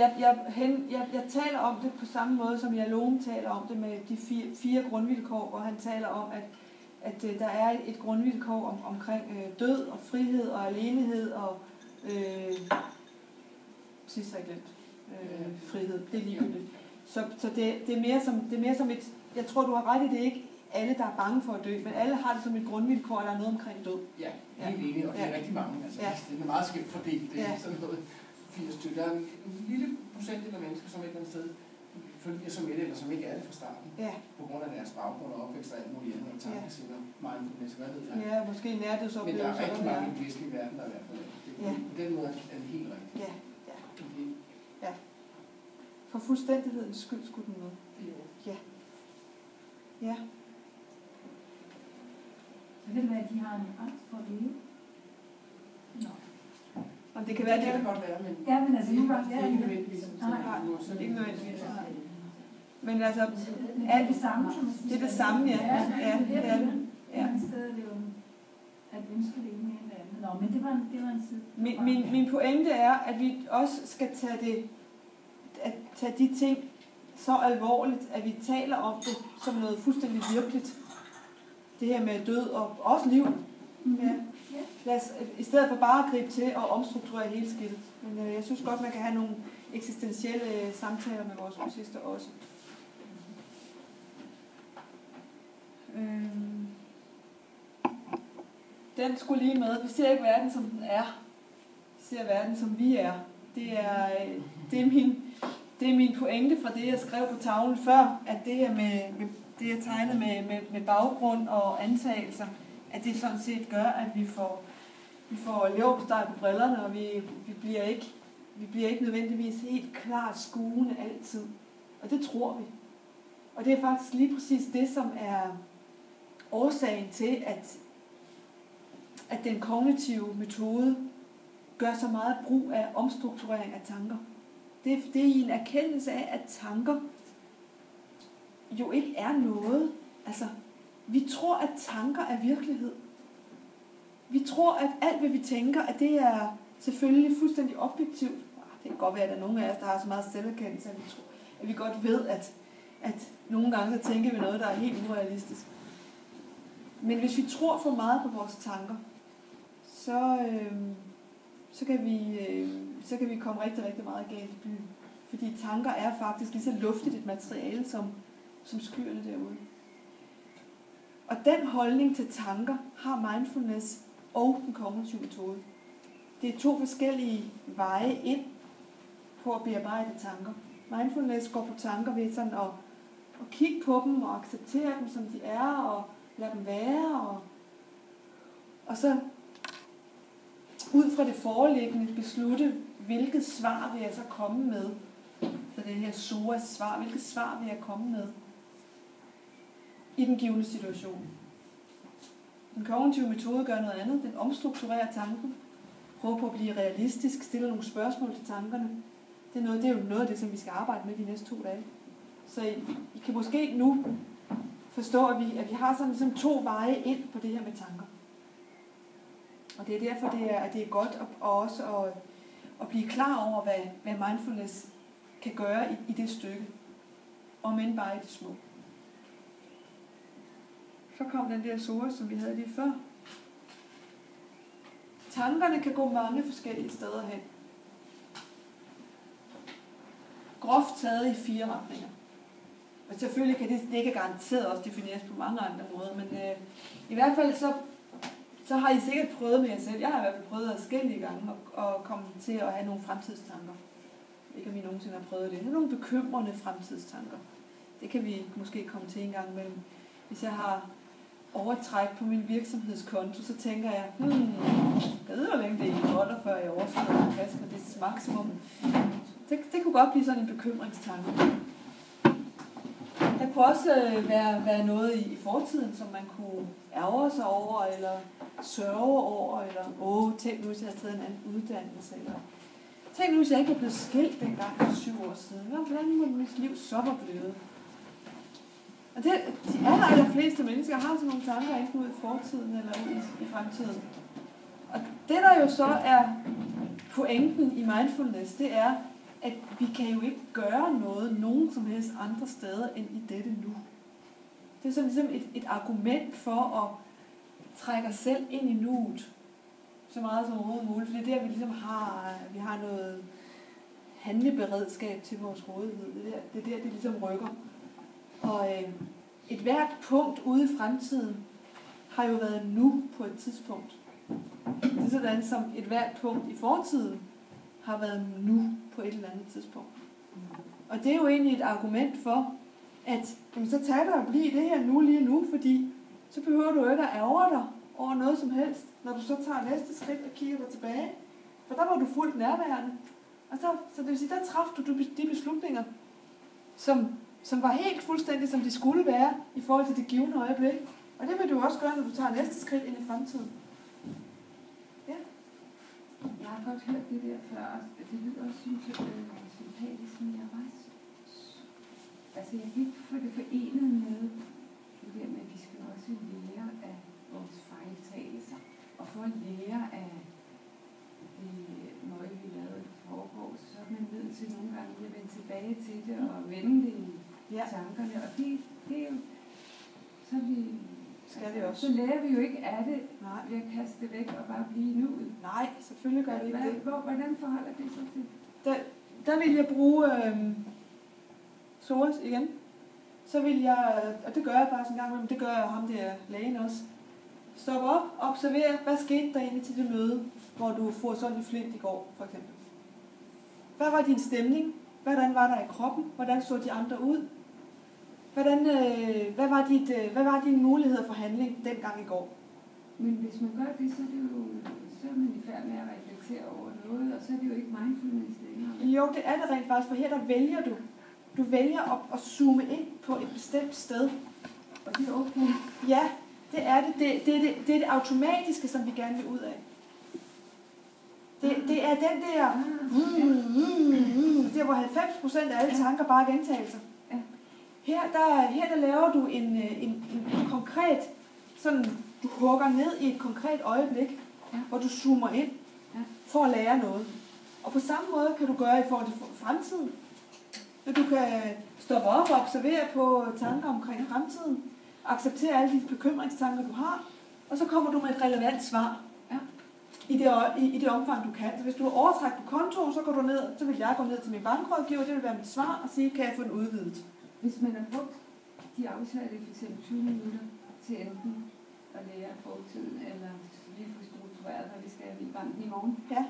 jeg taler om det på samme måde, som Jalome taler om det med de fire grundvilkår, hvor han taler om, at der er et grundvilkår omkring død og frihed og alenehed og sidst har jeg glemt frihed. Det er ligegyldigt. Så det er mere som et, jeg tror du har ret i, det ikke alle, der er bange for at dø, men alle har det som et grundvilkår, at der er noget omkring død. Ja, helt enig, og det er rigtig mange. Altså, det er meget skævt fordelt. Det er sådan noget 80 stykker. Der er en lille procentdel af mennesker, som et eller andet sted følger som et, eller som ikke er det fra starten. Ja. På grund af deres baggrund og opvækst og alt muligt andet, og tankesinder, mindfulness, hvad ved jeg. Ja, måske nærdødsoplevelser. Men der er rigtig mange i den vestlige verden, der i hvert fald er. På den måde er det helt rigtigt. Ja. For fuldstændighedens skyld skulle den med. Ja. Så kan det være, at de har en angst for at leve? Nå. Om det kan være, det kan godt være, men ja, men altså, ikke nødvendigvis. Ikke nødvendigvis. Men altså, er det samme? Det er det samme, ja. Ja, det er det. Ja. Et sted er det jo at ønske det ene eller andet. Nå, men det var en side. Min pointe er, at vi også skal tage de ting så alvorligt, at vi taler om det som noget fuldstændig virkeligt. Det her med død og også liv. Ja. Lad os, i stedet for bare at gribe til at omstrukturere hele skidtet. Men jeg synes godt, man kan have nogle eksistentielle samtaler med vores kursister også. Den skulle lige med. Vi ser ikke verden, som den er. Vi ser verden, som vi er. Det er min pointe fra det, jeg skrev på tavlen før, at det her med det, jeg tegnede med baggrund og antagelser, at det sådan set gør, at vi får leverpostej på brillerne, og vi bliver ikke nødvendigvis helt klart skuende altid. Og det tror vi. Og det er faktisk lige præcis det, som er årsagen til, at den kognitive metode gør så meget brug af omstrukturering af tanker. Det er i en erkendelse af, at tanker jo ikke er noget. Altså, vi tror, at tanker er virkelighed. Vi tror, at alt, hvad vi tænker, at det er selvfølgelig fuldstændig objektivt. Det kan godt være, at der er nogle af os, der har så meget selverkendelse, at vi godt ved, at nogle gange så tænker vi noget, der er helt urealistisk. Men hvis vi tror for meget på vores tanker, så kan vi komme rigtig, rigtig meget galt i byen. Fordi tanker er faktisk lige så luftigt et materiale, som skyerne derude. Og den holdning til tanker har mindfulness og den kognitive metode. Det er 2 forskellige veje ind på at bearbejde tanker. Mindfulness går på tanker ved sådan at kigge på dem og acceptere dem, som de er, og lade dem være, og så ud fra det foreliggende beslutte, hvilket svar vil jeg så komme med. Så det her SOAS svar, hvilket svar vil jeg komme med i den givne situation. Den kognitive metode gør noget andet. Den omstrukturerer tanken, prøver på at blive realistisk, stiller nogle spørgsmål til tankerne. Det er jo noget af det, som vi skal arbejde med de næste 2 dage. Så I kan måske nu forstå, at vi har sådan ligesom 2 veje ind på det her med tanker. Og det er derfor, at det er godt at også at blive klar over, hvad mindfulness kan gøre i det stykke. Om end bare i det små. Så kom den der SOAS, som vi havde lige før. Tankerne kan gå mange forskellige steder hen. Groft taget i 4 retninger. Og selvfølgelig kan det kan garanteret også defineres på mange andre måder, men i hvert fald så har I sikkert prøvet med jer selv. Jeg har i hvert fald prøvet adskillige gange at komme til at have nogle fremtidstanker. Ikke om I nogensinde har prøvet det. Det er nogle bekymrende fremtidstanker. Det kan vi måske komme til en gang imellem. Hvis jeg har overtræk på min virksomhedskonto, så tænker jeg, jeg ved hvor længe det er holder, før jeg overskrider kassen, og det er maksimum. Det kunne godt blive sådan en bekymringstanke. Der kunne også være noget i fortiden, som man kunne ærge sig over, eller sørge over, eller tænk nu, hvis jeg havde taget en anden uddannelse, eller tænk nu, hvis jeg ikke var blevet skilt dengang for 7 år siden. Hvordan må mit liv så være blevet? Og de allerfleste mennesker har sådan nogle tanker, enten ud i fortiden eller ud i fremtiden. Og det, der jo så er pointen i mindfulness, det er, at vi kan jo ikke gøre noget nogen som helst andre steder end i dette nu. Det er sådan ligesom et argument for at trække os selv ind i nuet, så meget som overhovedet muligt. For det er der, vi ligesom har noget handleberedskab til vores rådighed. Det er der, det ligesom rykker. Og et hvert punkt ude i fremtiden har jo været nu på et tidspunkt. Det er sådan, som et hvert punkt i fortiden har været nu på et eller andet tidspunkt. Og det er jo egentlig et argument for, at så tag dig og bliv det her nu lige nu, fordi så behøver du ikke at ærgre dig over noget som helst, når du så tager næste skridt og kigger dig tilbage. For der var du fuldt nærværende. Og så det vil sige, der træffede du de beslutninger, som var helt fuldstændig, som de skulle være i forhold til det givne øjeblik. Og det vil du også gøre, når du tager næste skridt ind i fremtiden. Ja. Jeg har godt hørt det der før, og det lyder også sympatisk, men jeg var altså jeg kan ikke få det forenet med det der med, at vi skal også lære af vores fejltagelser, og for at lære af det møg, vi lavede i forgårs, så er man nødt til nogle gange at vende tilbage til det og vende det i tankerne, og det er jo, så vi skal vi også. Så lærer vi jo ikke af det ved at kaste det væk og bare blive nu. Nej, selvfølgelig gør vi ikke det. Hvordan forholder det sig til? Der vil jeg bruge SOAS igen. Så vil jeg, og det gør jeg faktisk en gang, men det gør jeg ham der lægen også. Stop op, observer, hvad skete der egentlig til det møde, hvor du får sådan en flint i går, for eksempel. Hvad var din stemning? Hvordan var der i kroppen? Hvordan så de andre ud? Hvad var dine muligheder for handling dengang i går? Men hvis man gør det, så er man i færd med at reflektere over noget, og så er det jo ikke mindfulness længere. Jo, det er det rent faktisk, for her der vælger du. Du vælger at zoome ind på et bestemt sted. Og det er okay. Ja, det er det. Det er det automatiske, som vi gerne vil ud af. Det er den der, der hvor 90% af alle tanker bare er gentagelser. Her der laver du en konkret, sådan du hugger ned i et konkret øjeblik, hvor du zoomer ind for at lære noget. Og på samme måde kan du gøre i forhold til fremtiden. Når du kan stoppe op og observere på tanker omkring fremtiden, acceptere alle de bekymringstanker, du har, og så kommer du med et relevant svar. I det omfang, du kan. Så hvis du har overtræk på kontoen, så går du ned, så vil jeg gå ned til min bankrådgiver, det vil være mit svar, og sige, kan jeg få den udvidet? Hvis man har brugt de aftalte for eksempel 20 minutter til enten at lære fortiden, eller lige få struktureret, hvad vi skal i banken i morgen. Ja.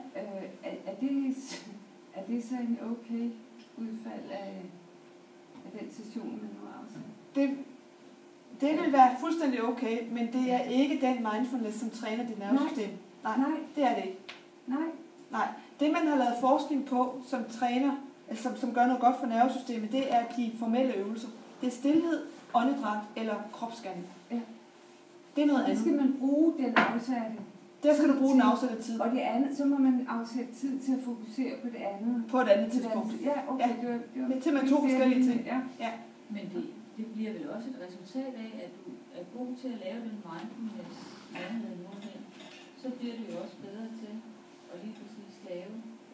Er det så en okay udfald af den session, man nu har afsat? Det vil være fuldstændig okay, men det er ikke den mindfulness, som træner dit nervesystem. Nej, det er det ikke. Nej. Det, man har lavet forskning på, som træner, som gør noget godt for nervesystemet, det er de formelle øvelser. Det er stilhed, åndedræt eller kropsscanning. Ja. Det er noget andet. Det skal man bruge den afsatte. Der skal du bruge den afsatte tid. Og det andet, så må man afsætte tid til at fokusere på det andet. På et andet tidspunkt. Ja, okay. Ja. Det er simpelthen 2 forskellige ting. Ja. Men det bliver vel også et resultat af, at du er god til at lave den mindfulness, så bliver du jo også bedre til at lige præcis lave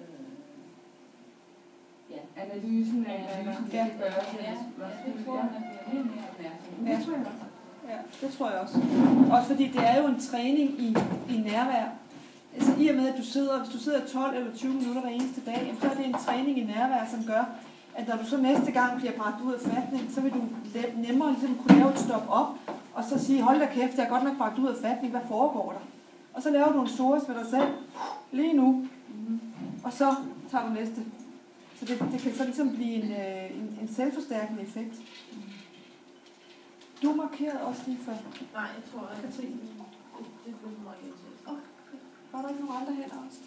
analysen af, hvad man skal gøre. Det tror jeg, man bliver helt mere opmærksom. Det tror jeg også. Ja, det tror jeg også. Også fordi det er jo en træning i nærvær. Altså i og med, at hvis du sidder 12 eller 20 minutter hver eneste dag, så er det en træning i nærvær, som gør, at når du så næste gang bliver bragt ud af fatning, så vil du nemmere ligesom kunne lave et stop op, og så sige, hold da kæft, jeg er godt nok bragt ud af fatning, hvad foregår der? Og så laver du en source med dig selv, lige nu, og så tager du næste. Så det kan så ligesom blive en selvforstærkende effekt. Du markerede også lige før. Nej, jeg tror, at Katrine. Det blev meget interessant. Okay. Var der ikke nogen andre hænder også?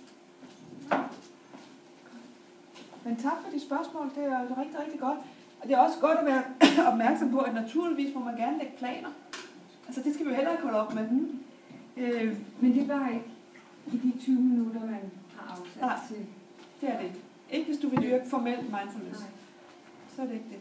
Men tak for de spørgsmål. Det er rigtig, rigtig godt. Og det er også godt at være opmærksom på, at naturligvis må man gerne lægge planer. Altså det skal vi jo heller ikke holde op med. Men det var ikke i de 20 minutter, man har afsat til. Det er det ikke. Ikke hvis du vil dyrke formelt mindfulness. Så er det ikke det.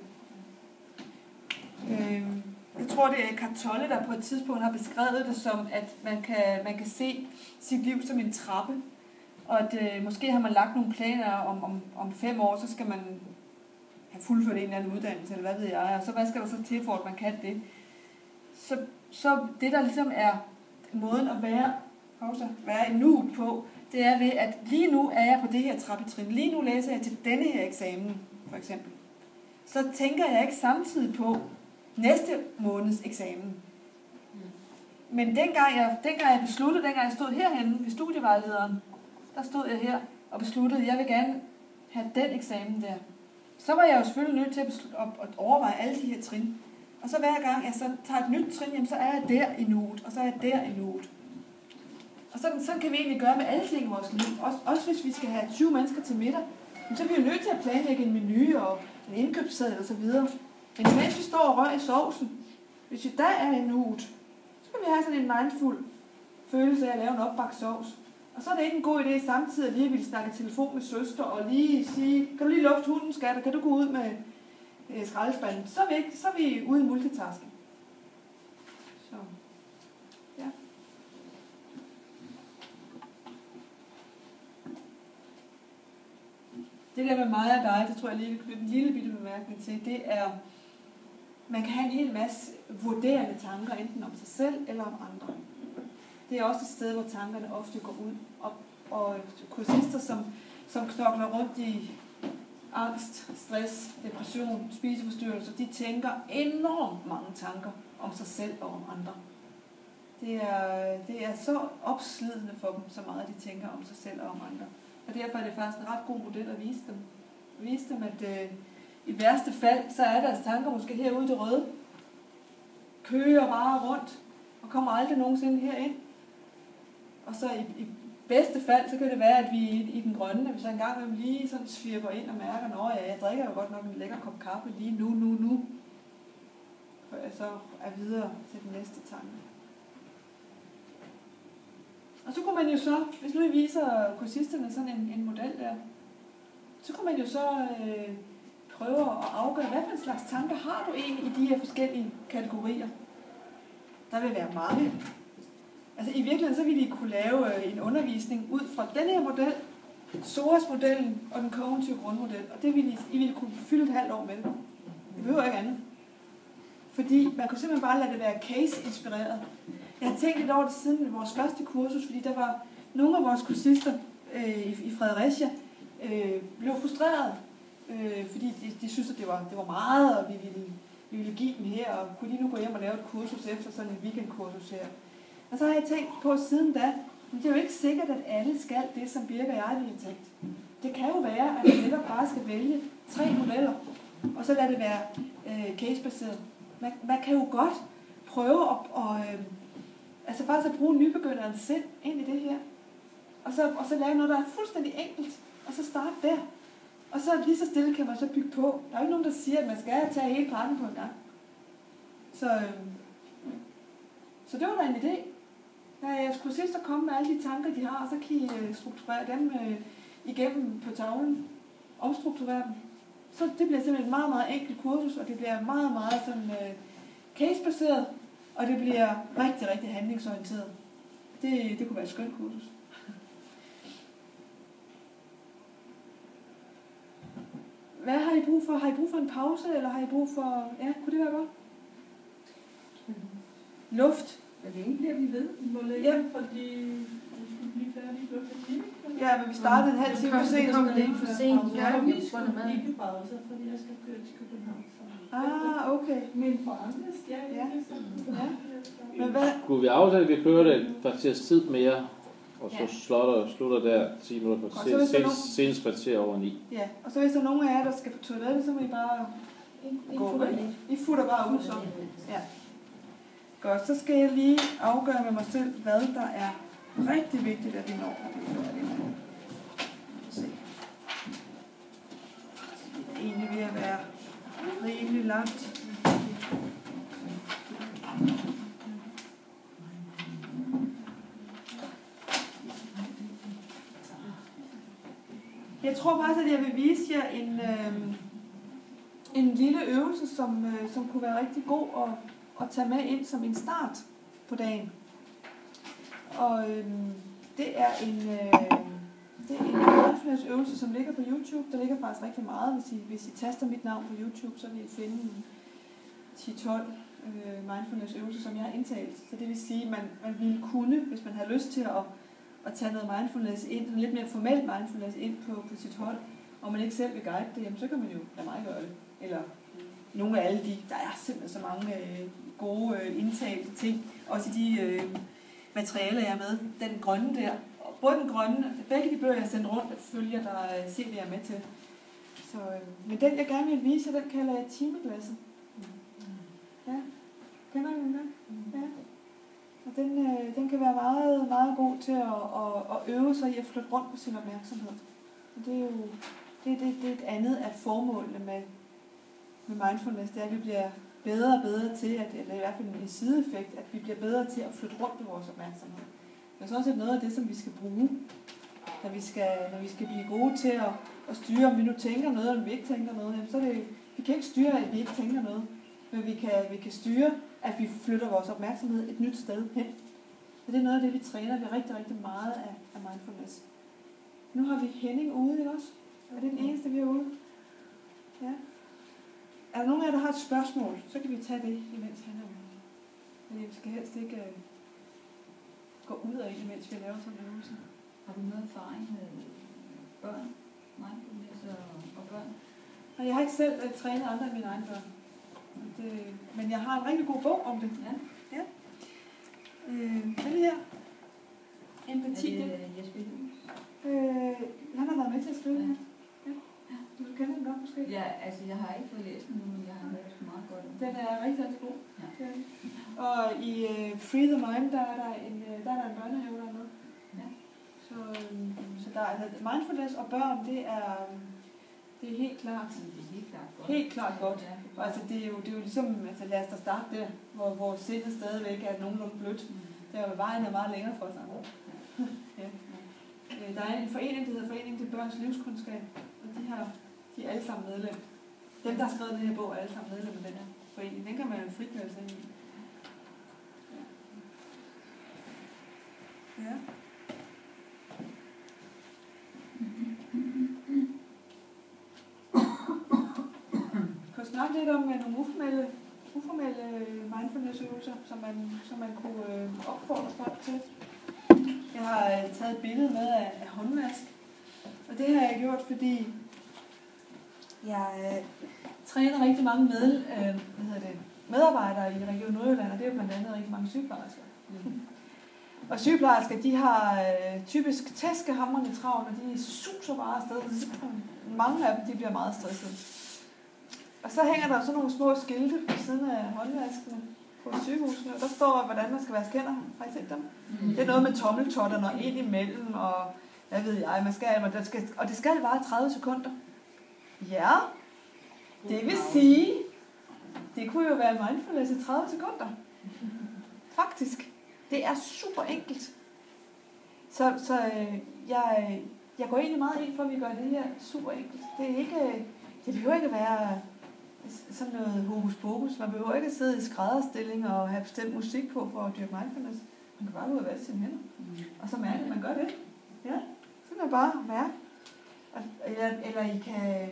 Jeg tror, det er Eckhart Tolle, der på et tidspunkt har beskrevet det som, at man kan se sit liv som en trappe. Og at måske har man lagt nogle planer om 5 år, så skal man have fuldført en eller anden uddannelse, eller hvad ved jeg. Og så hvad skal der så til for, at man kan det? Så det, der ligesom er måden at være i nuet på, det er ved, at lige nu er jeg på det her trappetrin. Lige nu læser jeg til denne her eksamen, for eksempel. Så tænker jeg ikke samtidig på næste måneds eksamen. Men dengang jeg besluttede, dengang jeg stod herhenne ved studievejlederen, der stod jeg her og besluttede, at jeg vil gerne have den eksamen der. Så var jeg jo selvfølgelig nødt til at overveje alle de her trin. Og så hver gang jeg så tager et nyt trin, jamen, så er jeg der i nuet, og så er jeg der i nuet. Og sådan kan vi egentlig gøre med alle ting i vores liv. Også hvis vi skal have 20 mennesker til middag, så er vi jo nødt til at planlægge en menu og en indkøbsseddel osv. Men mens vi står og rører i sovsen, hvis vi der er i nuet, så kan vi have sådan en mindful følelse af at lave en opbagt sovs. Og så er det ikke en god idé samtidig at lige ville snakke telefon med søster og lige sige, kan du lige lufte hunden, skat, og kan du gå ud med skraldespanden? Så er vi ude i multitasking. Så, ja. Det der med mig og dig, det tror jeg lige vil knytte en lille bitte bemærkning til, det er, man kan have en hel masse vurderende tanker, enten om sig selv eller om andre. Det er også et sted, hvor tankerne ofte går ud. Og kursister, som knokler rundt i angst, stress, depression, spiseforstyrrelser, de tænker enormt mange tanker om sig selv og om andre. Det er så opslidende for dem, så meget de tænker om sig selv og om andre. Og derfor er det faktisk en ret god model at vise dem. Vise dem, at i værste fald, så er deres tanker måske herude i det røde. Kører bare rundt og kommer aldrig nogensinde herind. Og så i bedste fald, så kan det være, at vi i den grønne, at vi så en gang lige sådan svirper ind og mærker, at jeg drikker jo godt nok en lækker kop kaffe lige nu. For jeg så er videre til den næste tanke. Og så kunne man jo så, hvis nu I viser kursisterne sådan en model der, så kunne man jo så prøve at afgøre, hvad for en slags tanker har du egentlig i de her forskellige kategorier. Der vil være mange. Altså i virkeligheden så ville I kunne lave en undervisning ud fra den her model, SOAS-modellen og den kognitive grundmodel. Og det ville I ville kunne fylde et halvt år med det. Det behøver ikke andet. Fordi man kunne simpelthen bare lade det være case-inspireret. Jeg har tænkt lidt over det siden vores første kursus, fordi der var nogle af vores kursister i Fredericia blev frustrerede, fordi de syntes, at det var meget, og vi ville give dem her, og kunne de nu gå hjem og lave et kursus efter sådan en weekendkursus her. Og så har jeg tænkt på siden da, men det er jo ikke sikkert, at alle skal det, som Birke og jeg har tænkt. Det kan jo være, at man netop bare skal vælge 3 modeller, og så lade det være casebaseret. Man kan jo godt prøve altså faktisk at bruge nybegynderen selv ind i det her. Og så lave noget, der er fuldstændig enkelt, og så starte der. Og så lige så stille kan man så bygge på. Der er jo ikke nogen, der siger, at man skal tage hele pakken på en gang. Så det var da en idé. Jeg skulle sidst at komme med alle de tanker, de har, og så kan I strukturere dem igennem på tavlen. Omstrukturere dem. Så det bliver simpelthen et meget, meget enkelt kursus, og det bliver meget, meget sådan casebaseret, og det bliver rigtig, rigtig handlingsorienteret. Det kunne være et skønt kursus. Hvad har I brug for? Har I brug for en pause, eller har I brug for... Ja, kunne det være godt? Luft. Hvor længe bliver vi ved? Hvor længe, fordi vi skulle blive færdige klokken 9. Ja, men vi startede en halv time for sent. For sent. Ja, vi skulle ikke pause, fordi jeg skal køre til København. Okay. Men for andres, ja. Men hvad? Kunne vi aftale, at vi kører det et kvarters tid mere, og så slutter der 10 minutter på senest kvarter over 9. Ja, og så hvis der er nogen af jer, der skal på toilettet, så må I bare gå. I futter bare ud så. Ja. Godt, så skal jeg lige afgøre med mig selv, hvad der er rigtig vigtigt, at vi når. Se. Det er egentlig ved at være rimelig langt. Jeg tror faktisk, at jeg vil vise jer en lille øvelse, som kunne være rigtig god at tage med ind som en start på dagen. Og det er en mindfulness-øvelse, som ligger på YouTube. Der ligger faktisk rigtig meget. Hvis I taster mit navn på YouTube, så vil I finde 10-12 mindfulness-øvelser, som jeg har indtalt. Så det vil sige, at man ville kunne, hvis man har lyst til at tage noget mindfulness ind, lidt mere formelt mindfulness ind på sit hold, og man ikke selv vil guide det, jamen, så kan man jo lade mig gøre det. Eller nogle af alle der er simpelthen så mange gode indtalte ting, også i de materialer, jeg er med. Den grønne der, både den grønne, begge de bøger, jeg har sendt rundt, følger der CD'er med til. Så, men den, jeg gerne vil vise, den kalder jeg timeglasset. Ja, kender I den? Ja. Og den kan være meget, meget god til at øve sig i at flytte rundt på sin opmærksomhed. Og det er jo det er et andet af formålene med mindfulness, det er, at vi bliver bedre og bedre til, eller i hvert fald en sideeffekt, at vi bliver bedre til at flytte rundt på vores opmærksomhed. Det er sådan set noget af det, som vi skal bruge, når vi skal blive gode til at styre, om vi nu tænker noget, eller om vi ikke tænker noget. Jamen, så er det, vi kan ikke styre, at vi ikke tænker noget, men vi kan styre, at vi flytter vores opmærksomhed et nyt sted hen. Så det er noget af det, vi træner ved rigtig, rigtig meget af mindfulness. Nu har vi Henning ude, ikke også? Er det den eneste, vi er ude? Ja. Er der nogen af jer, der har et spørgsmål, så kan vi tage det, imens han er ude. Men vi skal helst ikke gå ud af, imens vi laver sådan en øvelse. Har du noget erfaring med børn? Mindfulness og børn? Og jeg har ikke selv trænet andre end mine egne børn. Men jeg har en rigtig god bog om det. Ja. Den her. Empati. Er det Jesper Juhl? Han har været med til at skrive den. Ja. Du kender den godt måske? Ja, altså jeg har ikke fået læst den nu, men jeg har hørt meget godt om den. Den er rigtig, rigtig god. Ja. Og i Free the Mind, der er der en børnehave dernede. Ja. Så der er mindfulness og børn, det er helt klart. Det er helt klart godt. Helt klart godt. Ja, altså det er jo ligesom, altså lad os da starte der, hvor sindet stadigvæk er nogenlunde blødt. Vejen er meget længere for os andre. Ja. Der er en forening, der hedder Foreningen til Børns Livskundskab, og de er alle sammen medlem. Dem, der har skrevet den her bog, er alle sammen medlem af den her forening. Den kan man jo frikøre sig i. Ja. Jeg kan snakke lidt om nogle uformelle mindfulness-øvelser, som man kunne opfordre folk til. Jeg har taget et billede med af håndvask, og det har jeg gjort, fordi jeg træner rigtig mange medarbejdere i Region Nordjylland, og det er jo blandt andet rigtig mange sygeplejersker. Og sygeplejersker, de har typisk tæskehamrende travlt, og de suser bare afsted. Mange af dem, de bliver meget stressede. Og så hænger der sådan nogle små skilte på siden af håndvaskene på sygehusene, og der står, hvordan man skal vaske hænder. Har I set dem? Det er noget med tommeltotterne og ind imellem, og hvad ved jeg, og det skal vare 30 sekunder. Ja, det vil sige, det kunne jo være mindfulness i 30 sekunder. Faktisk. Det er super enkelt. Så jeg går egentlig meget ind for, at vi gør det her super enkelt. Det behøver ikke at være sådan noget hokus pokus. Man behøver ikke at sidde i skrædderstilling og have bestemt musik på for at dyrke mindfulness. Man kan bare ud og vaske sine hænder. Og så mærke, at man gør det. Ja, sådan er bare at mærke. Eller I kan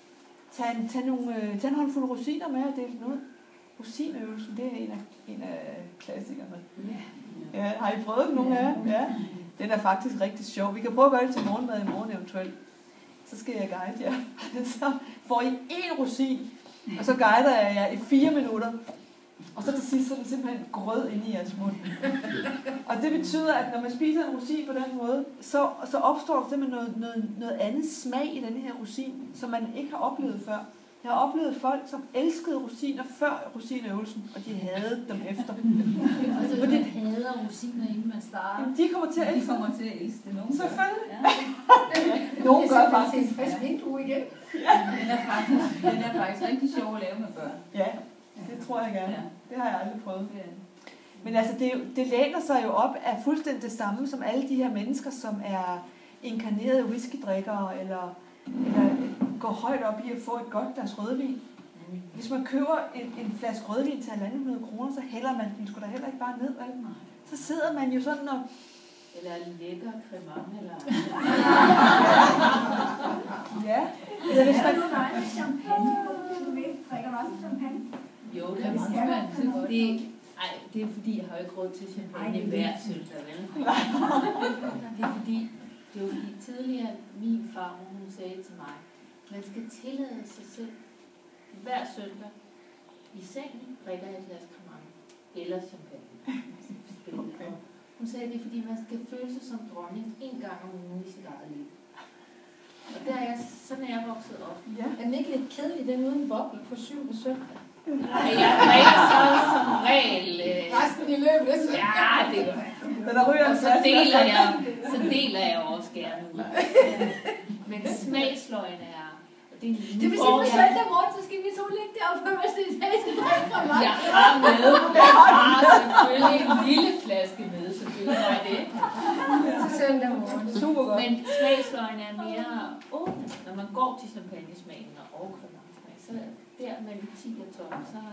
tage en håndfuld rosiner med og dele den ud. Rosinøvelsen, det er en af klassikerne. Ja, har I prøvet den, nogen af jer? Ja. Den er faktisk rigtig sjov. Vi kan prøve at gøre det til morgenmad i morgen eventuelt. Så skal jeg guide jer. Så får I 1 rosin, og så guider jeg jer i 4 minutter. Og så til sidst, så er det simpelthen grød inde i jeres mund. Og det betyder, at når man spiser en rosin på den måde, så opstår der simpelthen noget andet smag i denne her rosin, som man ikke har oplevet før. Jeg har oplevet folk, som elskede rosiner før rosinøvelsen, og de hadede dem efter. Altså, fordi de hader rosiner, inden man starter. Jamen, de kommer til at elske det. Nogen selvfølgelig. Ja. Nogen gør faktisk. Frisk vindue igen. Den er faktisk rigtig sjov at lave med børn. Ja, det tror jeg gerne. Ja. Det har jeg aldrig prøvet. Ja. Men altså, det læner sig jo op af fuldstændig det samme som alle de her mennesker, som er inkarnerede whiskydrikkere, eller går højt op i at få et godt glas rødvin. Hvis man køber en flaske rødvin til 1.500 kroner, så hælder man den sgu da heller ikke bare ned, vel? Så sidder man jo sådan og... Eller lækker cremant, eller... Ja. Eller hvis man... champagne. Drikker du også champagne? Jo, cremant. Det er fordi, jeg har jo ikke råd til champagne hver søndag, vel? Det er fordi tidligere min far, hun sagde til mig, man skal tillade sig selv hver søndag i sengen drikker jeg et glas cremant eller champagne. Okay. Hun sagde, det er fordi, man skal føle sig som dronning 1 gang om ugen i sit eget liv. Og sådan er jeg vokset op. Ja. Er den ikke lidt kedelig, den uden boble på 7. søndag? Nej, jeg drikker så som regel... Resten i løbet. Ja, det gør jeg. Og så deler jeg også gerne ud. Men smagsløgene er... Det vil sige, på søndag morgen, så skal vi så ligge deroppe på første etage. Jeg har med. Jeg har selvfølgelig en lille flaske med, selvfølgelig var det. Til søndag morgen. Super godt. Men smagsløgene er mere åbne. Når man går til champagnesmagen og cremansmag, så der mellem 10 og 12,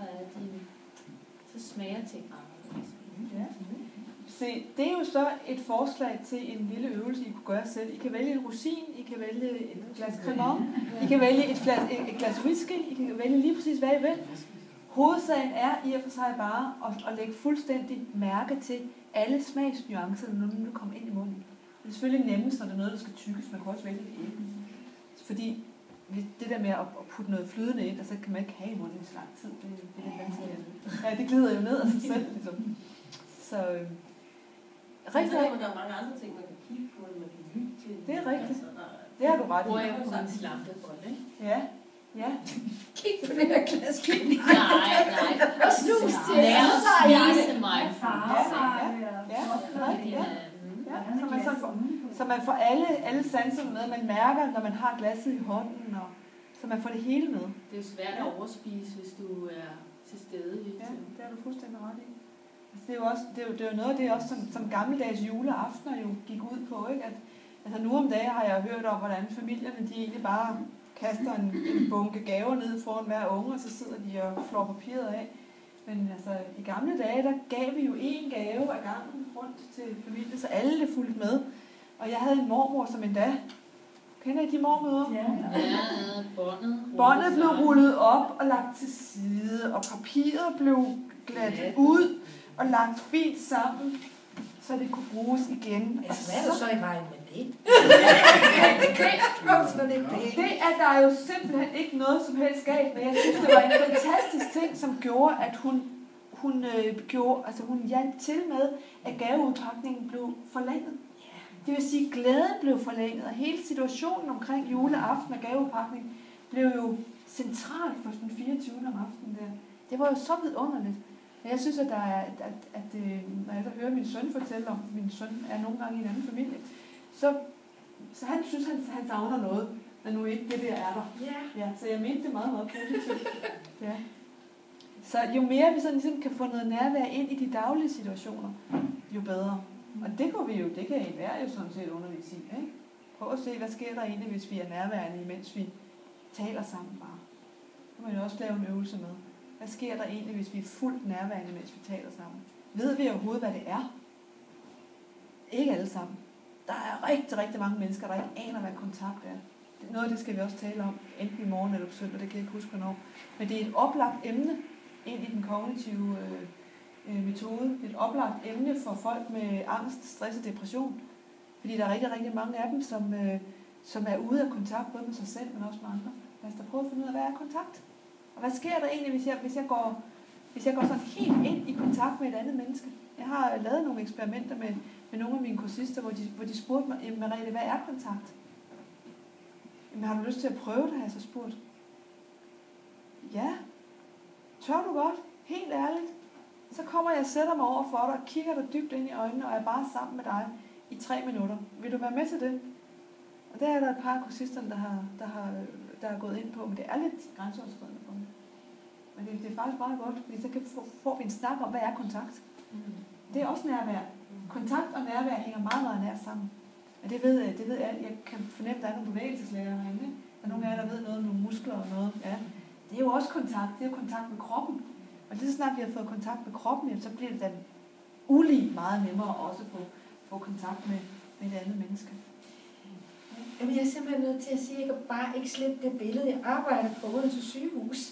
så smager ting anderledes. Ja. Se, det er jo så et forslag til en lille øvelse, I kunne gøre selv. I kan vælge en rosin, I kan vælge et glas cremant, I kan vælge et glas whisky, I kan vælge lige præcis, hvad I vil. Hovedsagen er i og for sig bare at lægge fuldstændig mærke til alle smagsnuancer, når nu kommer ind i munden. Det er selvfølgelig nemmest, når det er noget, der skal tykkes. Man kan også vælge det ikke. Fordi det der med at putte noget flydende ind, og så kan man ikke have i munden i så lang tid. Det er lidt vanskeligt. Ja, det glider jo ned af sig selv, ligesom. Så... rigtig. Der er mange andre ting, man kan kigge på, man kan lytte til. Det er rigtigt. Det har du ret i. Bruger jeg på en slampebold, ikke? Ja. Ja. Kig på det her glas. Nej. Og snus til. Lad os spise mig. Så man får alle sanserne med. Man mærker, når man har glasset i hånden, og så man får det hele med. Det er jo svært at overspise, hvis du er til stede. Ja, det har du fuldstændig ret i. Det er jo noget af det også, som gammeldags juleaftener jo gik ud på, ikke? Altså nu om dagen har jeg hørt om, hvordan familierne de egentlig bare kaster en bunke gaver ned foran hver unge, og så sidder de og flår papiret af. Men altså i gamle dage, der gav vi jo 1 gave ad gangen rundt til familien, så alle det fulgte med. Og jeg havde en mormor som endda. Kender I de mormøder? Ja, båndet blev rullet op og lagt til side, og papiret blev glattet ud og lagt fint sammen, så det kunne bruges igen. Hvad smager du så i vejen med det? det? Det er der jo simpelthen ikke noget som helst galt med. Jeg synes, det var en fantastisk ting, som gjorde, at hun hjalp til med, at gaveudpakningen blev forlænget. Det vil sige, at glæden blev forlænget, og hele situationen omkring juleaften og gaveudpakning blev jo centralt for den 24. om aftenen der. Det var jo så vidunderligt. Og jeg synes, at når jeg hører min søn fortælle om, min søn er nogle gange i en anden familie, så han synes, han savner noget, når nu ikke det der er der. Ja, så jeg mente det meget, meget positivt. Ja. Så jo mere vi sådan ligesom kan få noget nærvær ind i de daglige situationer, jo bedre. Og det kan enhver jo sådan set undervise i, ikke? Prøv at se, hvad sker der egentlig, hvis vi er nærværende, imens vi taler sammen bare. Det må man jo også lave en øvelse med. Hvad sker der egentlig, hvis vi er fuldt nærværende, mens vi taler sammen? Ved vi overhovedet, hvad det er? Ikke alle sammen. Der er rigtig, rigtig mange mennesker, der ikke aner, hvad kontakt er. Noget af det skal vi også tale om, enten i morgen eller på søndag, det kan jeg ikke huske hvornår. Men det er et oplagt emne ind i den kognitive metode. Det er et oplagt emne for folk med angst, stress og depression. Fordi der er rigtig, rigtig mange af dem, som er ude af kontakt, både med sig selv, men også med andre. Lad os da prøve at finde ud af, hvad er kontakt? Og hvad sker der egentlig, hvis jeg går sådan helt ind i kontakt med et andet menneske? Jeg har lavet nogle eksperimenter med nogle af mine kursister, hvor de spurgte mig, Merete, hvad er kontakt? Jamen, har du lyst til at prøve det, har jeg så spurgt. Ja. Tør du godt? Helt ærligt. Så kommer jeg og sætter mig over for dig og kigger dig dybt ind i øjnene, og er bare sammen med dig i 3 minutter. Vil du være med til det? Og der er der et par af kursisterne, der har gået ind på, men det er lidt grænseoverskridende for mig. Men det er faktisk meget godt, fordi så får vi en snak om, hvad er kontakt. Det er også nærvær. Kontakt og nærvær hænger meget, meget nær sammen. Og det ved jeg. Jeg kan fornemme, at der er nogle bevægelseslærer herinde. Der er nogle af jer, der ved noget om nogle muskler og noget. Ja. Det er jo også kontakt. Det er jo kontakt med kroppen. Og lige så snart vi har fået kontakt med kroppen, så bliver det da ulig meget nemmere også at få kontakt med et andet menneske. Jamen, jeg er simpelthen nødt til at sige, at jeg kan bare ikke slippe det billede. Jeg arbejder på Odense sygehus.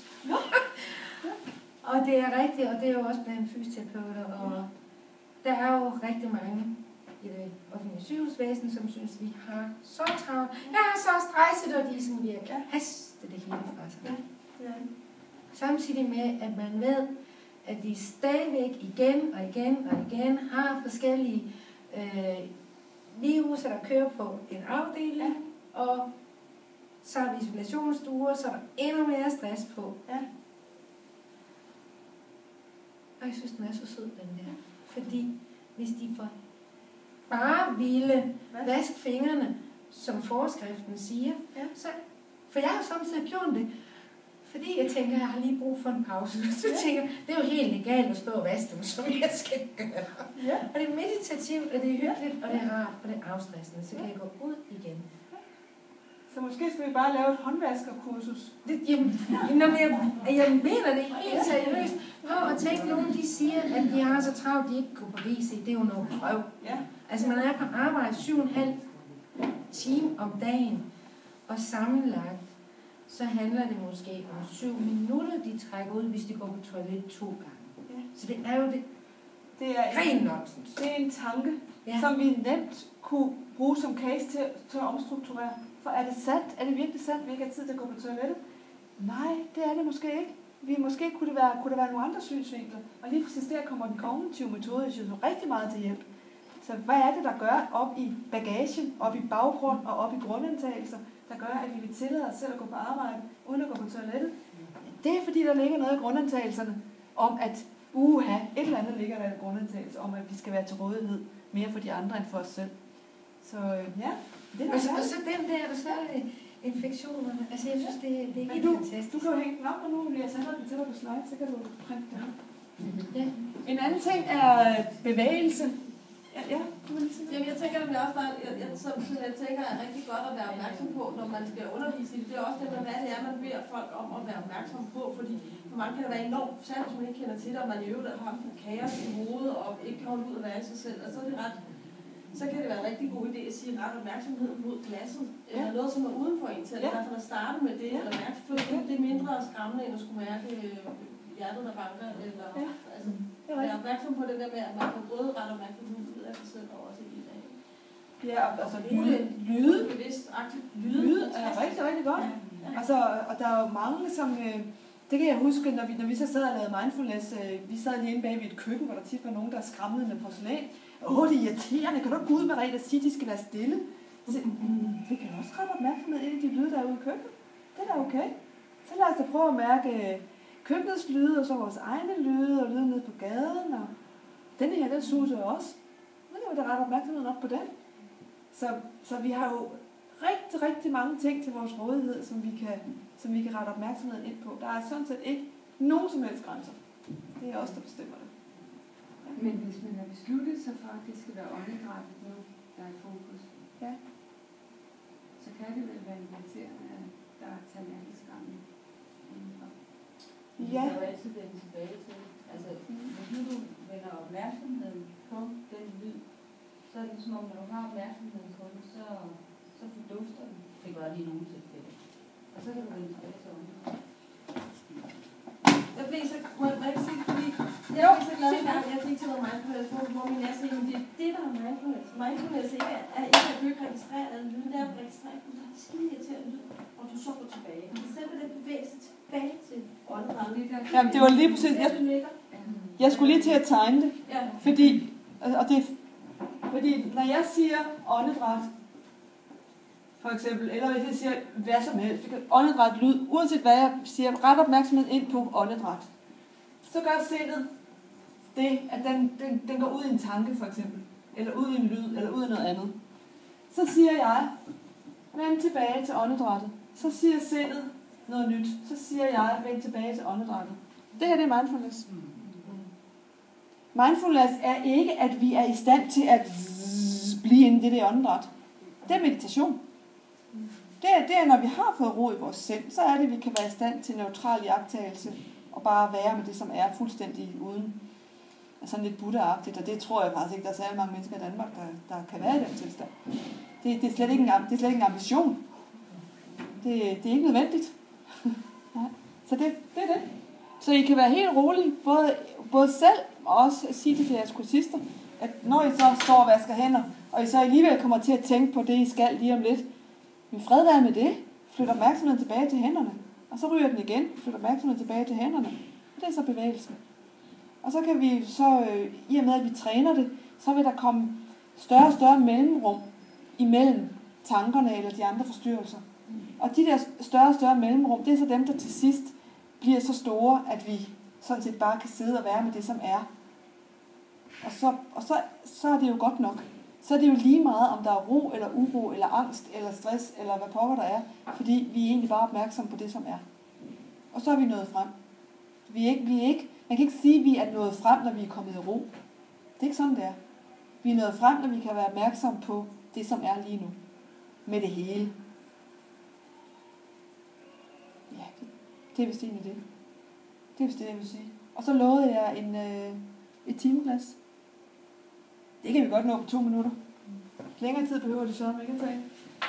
Og det er rigtigt, og det er jo også blandt fysioterapeuter. Og der er jo rigtig mange i det offentlige sygehusvæsen, som synes, vi har så travlt. Jeg har så stresset, og de sådan virkelig haste det hele fra sig. Samtidig med, at man ved, at de stadigvæk igen og igen har forskellige viruser, der kører på en afdeling, og så er der isolationsstuer, så er der endnu mere stress på. Ja. Og jeg synes, den er så sød, den der. Fordi hvis de bare ville vaske fingrene, som forskriften siger, så, for jeg har samtidig gjort det, fordi jeg tænker, at jeg har lige brug for en pause. Så tænker jeg, det er jo helt legalt at stå og vaske dem, som jeg skal gøre. Ja. Og det er meditativt, og det er hyggeligt, og det er rart, og det er afstressende. Så kan jeg gå ud igen. Så måske skal vi bare lave et håndvaskerkursus? Jeg mener det helt seriøst. Prøv at tænke, nogen de siger, at de har så travlt, de ikke går på WC. Det er jo noget røv. Ja. Altså man er på arbejde 7,5 timer om dagen, og sammenlagt, så handler det måske om 7 minutter, de trækker ud, hvis de går på toilet 2 gange. Ja. Så det er jo det er ren nonsens. Det er en tanke, som vi nemt kunne bruge som case til at omstrukturere. For er det sandt? Er det virkelig sandt, at vi ikke har tid til at gå på toilettet? Nej, det er det måske ikke. Måske kunne der være nogle andre synsvinkler. Og lige præcis der kommer den kognitive metode, jeg synes, rigtig meget til hjælp. Så hvad er det, der gør op i bagagen, op i baggrund og op i grundantagelser, der gør, at vi vil tillade os selv at gå på arbejde, uden at gå på toilettet? Det er fordi, der ligger noget i grundantagelserne om, at et eller andet ligger der i grundantagelse om, at vi skal være til rådighed mere for de andre end for os selv. Så ja, det er og så den der, og så er det infektionerne. Altså jeg synes, det er helt fantastisk. Du kan jo hænge den op, og nu vil jeg sende den til dig på slide, så kan du printe den. Ja. En anden ting er bevægelse. Jamen, jeg tænker nemlig også, som jeg tænker er rigtig godt at være opmærksom på, når man skal undervise i det. Det er også det, hvad det er, man beder folk om at være opmærksom på, fordi for mange kan det være enormt særligt, hvis man ikke kender til det, og man i øvrigt har haft en kaos i hovedet, og ikke kan holde ud at være i sig selv. Og så kan det være en rigtig god idé at sige ret opmærksomhed mod glasset, eller noget, som er uden for en til, i hvert fald at starte med det, eller mærke, for det er mindre skræmmende, end at skulle mærke hjertet, der banker, eller være opmærksom på det der med, at man kan både ret opmærksomhed ud af sig selv, og også i dag. Ja, altså lyde er rigtig, rigtig godt. Ja. Altså, og der er jo mange, som... det kan jeg huske, når vi så sad og lavede mindfulness. Vi sad lige inde bag ved et køkken, hvor der tit var nogen, der skræmmede med porcelæn. Det er irriterende. Kan du ikke gå ud med Merete og sige, at de skal være stille? Så, vi kan også rette opmærksomhed ind i de lyde, der er ude i køkkenet. Det er da okay. Så lad os da prøve at mærke køkkenets lyde, og så vores egne lyde, og lyde nede på gaden. Og den her, den suser også. Nu kan vi da rette opmærksomheden op på den. Så vi har jo rigtig, rigtig mange ting til vores rådighed, som vi kan rette opmærksomheden ind på. Der er sådan set ikke nogen som helst grænser. Det er os, der bestemmer det. Ja. Men hvis man har besluttet sig for, at det skal være åndedrættet nu, der er i fokus, ja, så kan det vel være irriterende, at der er tallerkenskammen indenfor. Ja. Det er jo altid vende tilbage til. Altså, hvis nu du vender opmærksomheden på den lyd, så er det som om, når du har opmærksomheden på den, så fordufter den. Det gør det i nogle tilfælde. Og så kan du vende tilbage til ånden. Jeg blev så, må jeg ikke sige det, fordi jeg blev så glad en gang, jeg fik til noget mindfulness, hvor min lærer siger, at det der er mindfulness. Mindfulness er ikke at du ikke registrerer den lyd, det er at registrere, at du har skide irriterende lyd, og du så går tilbage. Og selv den bevægelse tilbage til åndedrættet. Jamen, det var lige præcis, jeg skulle lige til at tegne det, fordi når jeg siger åndedræt, for eksempel, eller hvis jeg siger hvad som helst, åndedræt lyd, uanset hvad jeg siger, ret opmærksomhed ind på åndedræt, så gør sindet det, at den går ud i en tanke, for eksempel, eller ud i en lyd, eller ud i noget andet. Så siger jeg, vend tilbage til åndedrættet. Så siger sindet noget nyt. Så siger jeg, vend tilbage til åndedrættet. Det her, det er mindfulness. Mindfulness er ikke, at vi er i stand til at blive inde i det der åndedræt. Det er meditation. Det er, når vi har fået ro i vores sind, så er det, at vi kan være i stand til neutral iagttagelse og bare være med det, som er fuldstændig uden. Sådan lidt buddha-agtigt, og det tror jeg faktisk ikke, der er særlig mange mennesker i Danmark, der kan være i den tilstand. Det er slet ikke en ambition. Det er ikke nødvendigt. Så det er det. Så I kan være helt rolige, både selv og også sige det til jeres kursister, at når I så står og vasker hænder, og I så alligevel kommer til at tænke på det, I skal lige om lidt, men fred være med det. Flyt opmærksomheden tilbage til hænderne. Og så ryger den igen. Flyt opmærksomheden tilbage til hænderne. Og det er så bevægelsen. Og så kan vi så, i og med at vi træner det, så vil der komme større og større mellemrum imellem tankerne eller de andre forstyrrelser. Og de der større og større mellemrum, det er så dem, der til sidst bliver så store, at vi sådan set bare kan sidde og være med det, som er. Og så er det jo godt nok. Så er det jo lige meget, om der er ro eller uro, eller angst, eller stress, eller hvad pokker der er, fordi vi er egentlig bare opmærksomme på det, som er. Og så er vi nået frem. Man kan ikke sige, at vi er nået frem, når vi er kommet i ro. Det er ikke sådan, det er. Vi er nået frem, når vi kan være opmærksomme på det, som er lige nu. Med det hele. Ja, det er vist egentlig det. Det er vist det, jeg vil sige. Og så lovede jeg et timeglas. Det kan vi godt nå på 2 minutter. Længere tid behøver det så ikke at tage.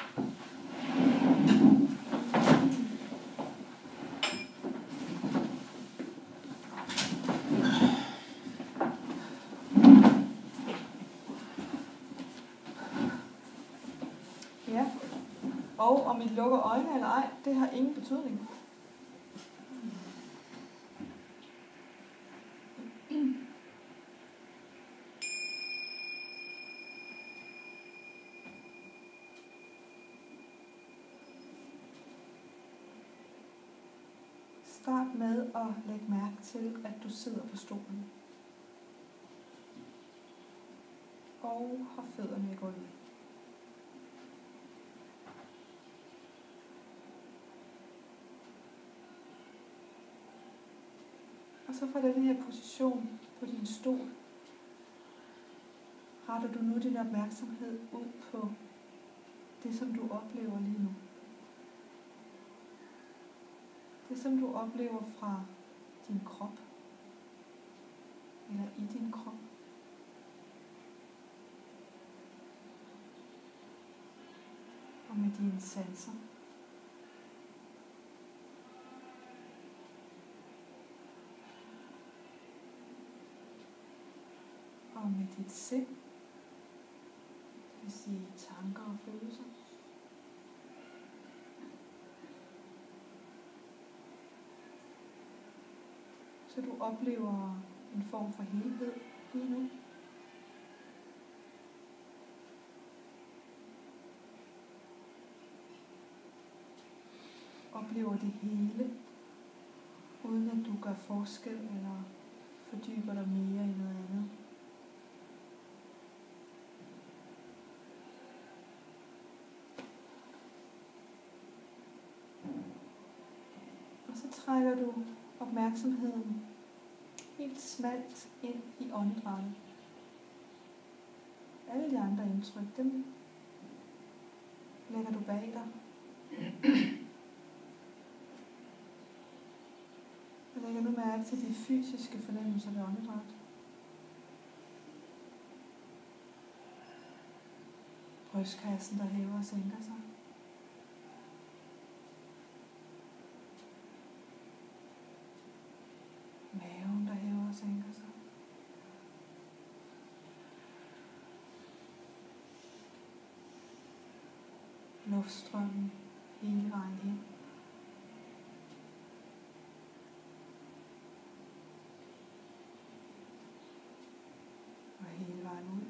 Ja. Og om I lukker øjnene eller ej, det har ingen betydning. Start med at lægge mærke til, at du sidder på stolen. Og har fødderne i gulvet. Og så fra den her position på din stol, retter du nu din opmærksomhed ud på det, som du oplever lige nu. Det, som du oplever fra din krop, eller i din krop. Og med dine sanser. Og med dit sind, det vil sige tanker og følelser. Så du oplever en form for helhed lige nu. Oplever det hele, uden at du gør forskel eller fordyber dig mere i noget andet. Og så trækker du opmærksomheden helt smalt ind i åndedrættet. Alle de andre indtryk, dem lægger du bag dig. Og lægger nu mærke til de fysiske fornemmelser ved åndedrættet. Brystkassen, der hæver og sænker sig. Maven, der hæver og sænker sig. Luftstrømmen hele vejen ind. Og hele vejen ud.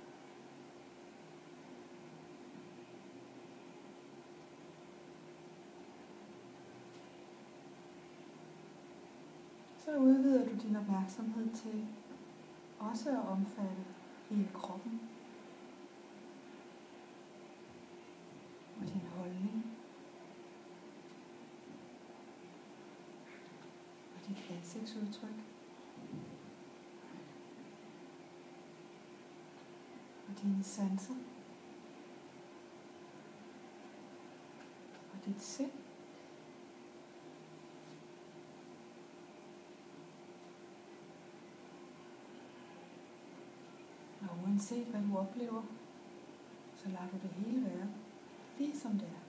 Så udvider du din opmærksomhed til også at omfatte hele kroppen og din holdning og dit ansigtsudtryk og dine sanser og dit sind. Og uanset hvad du oplever, så lader du det hele være, lige som det er.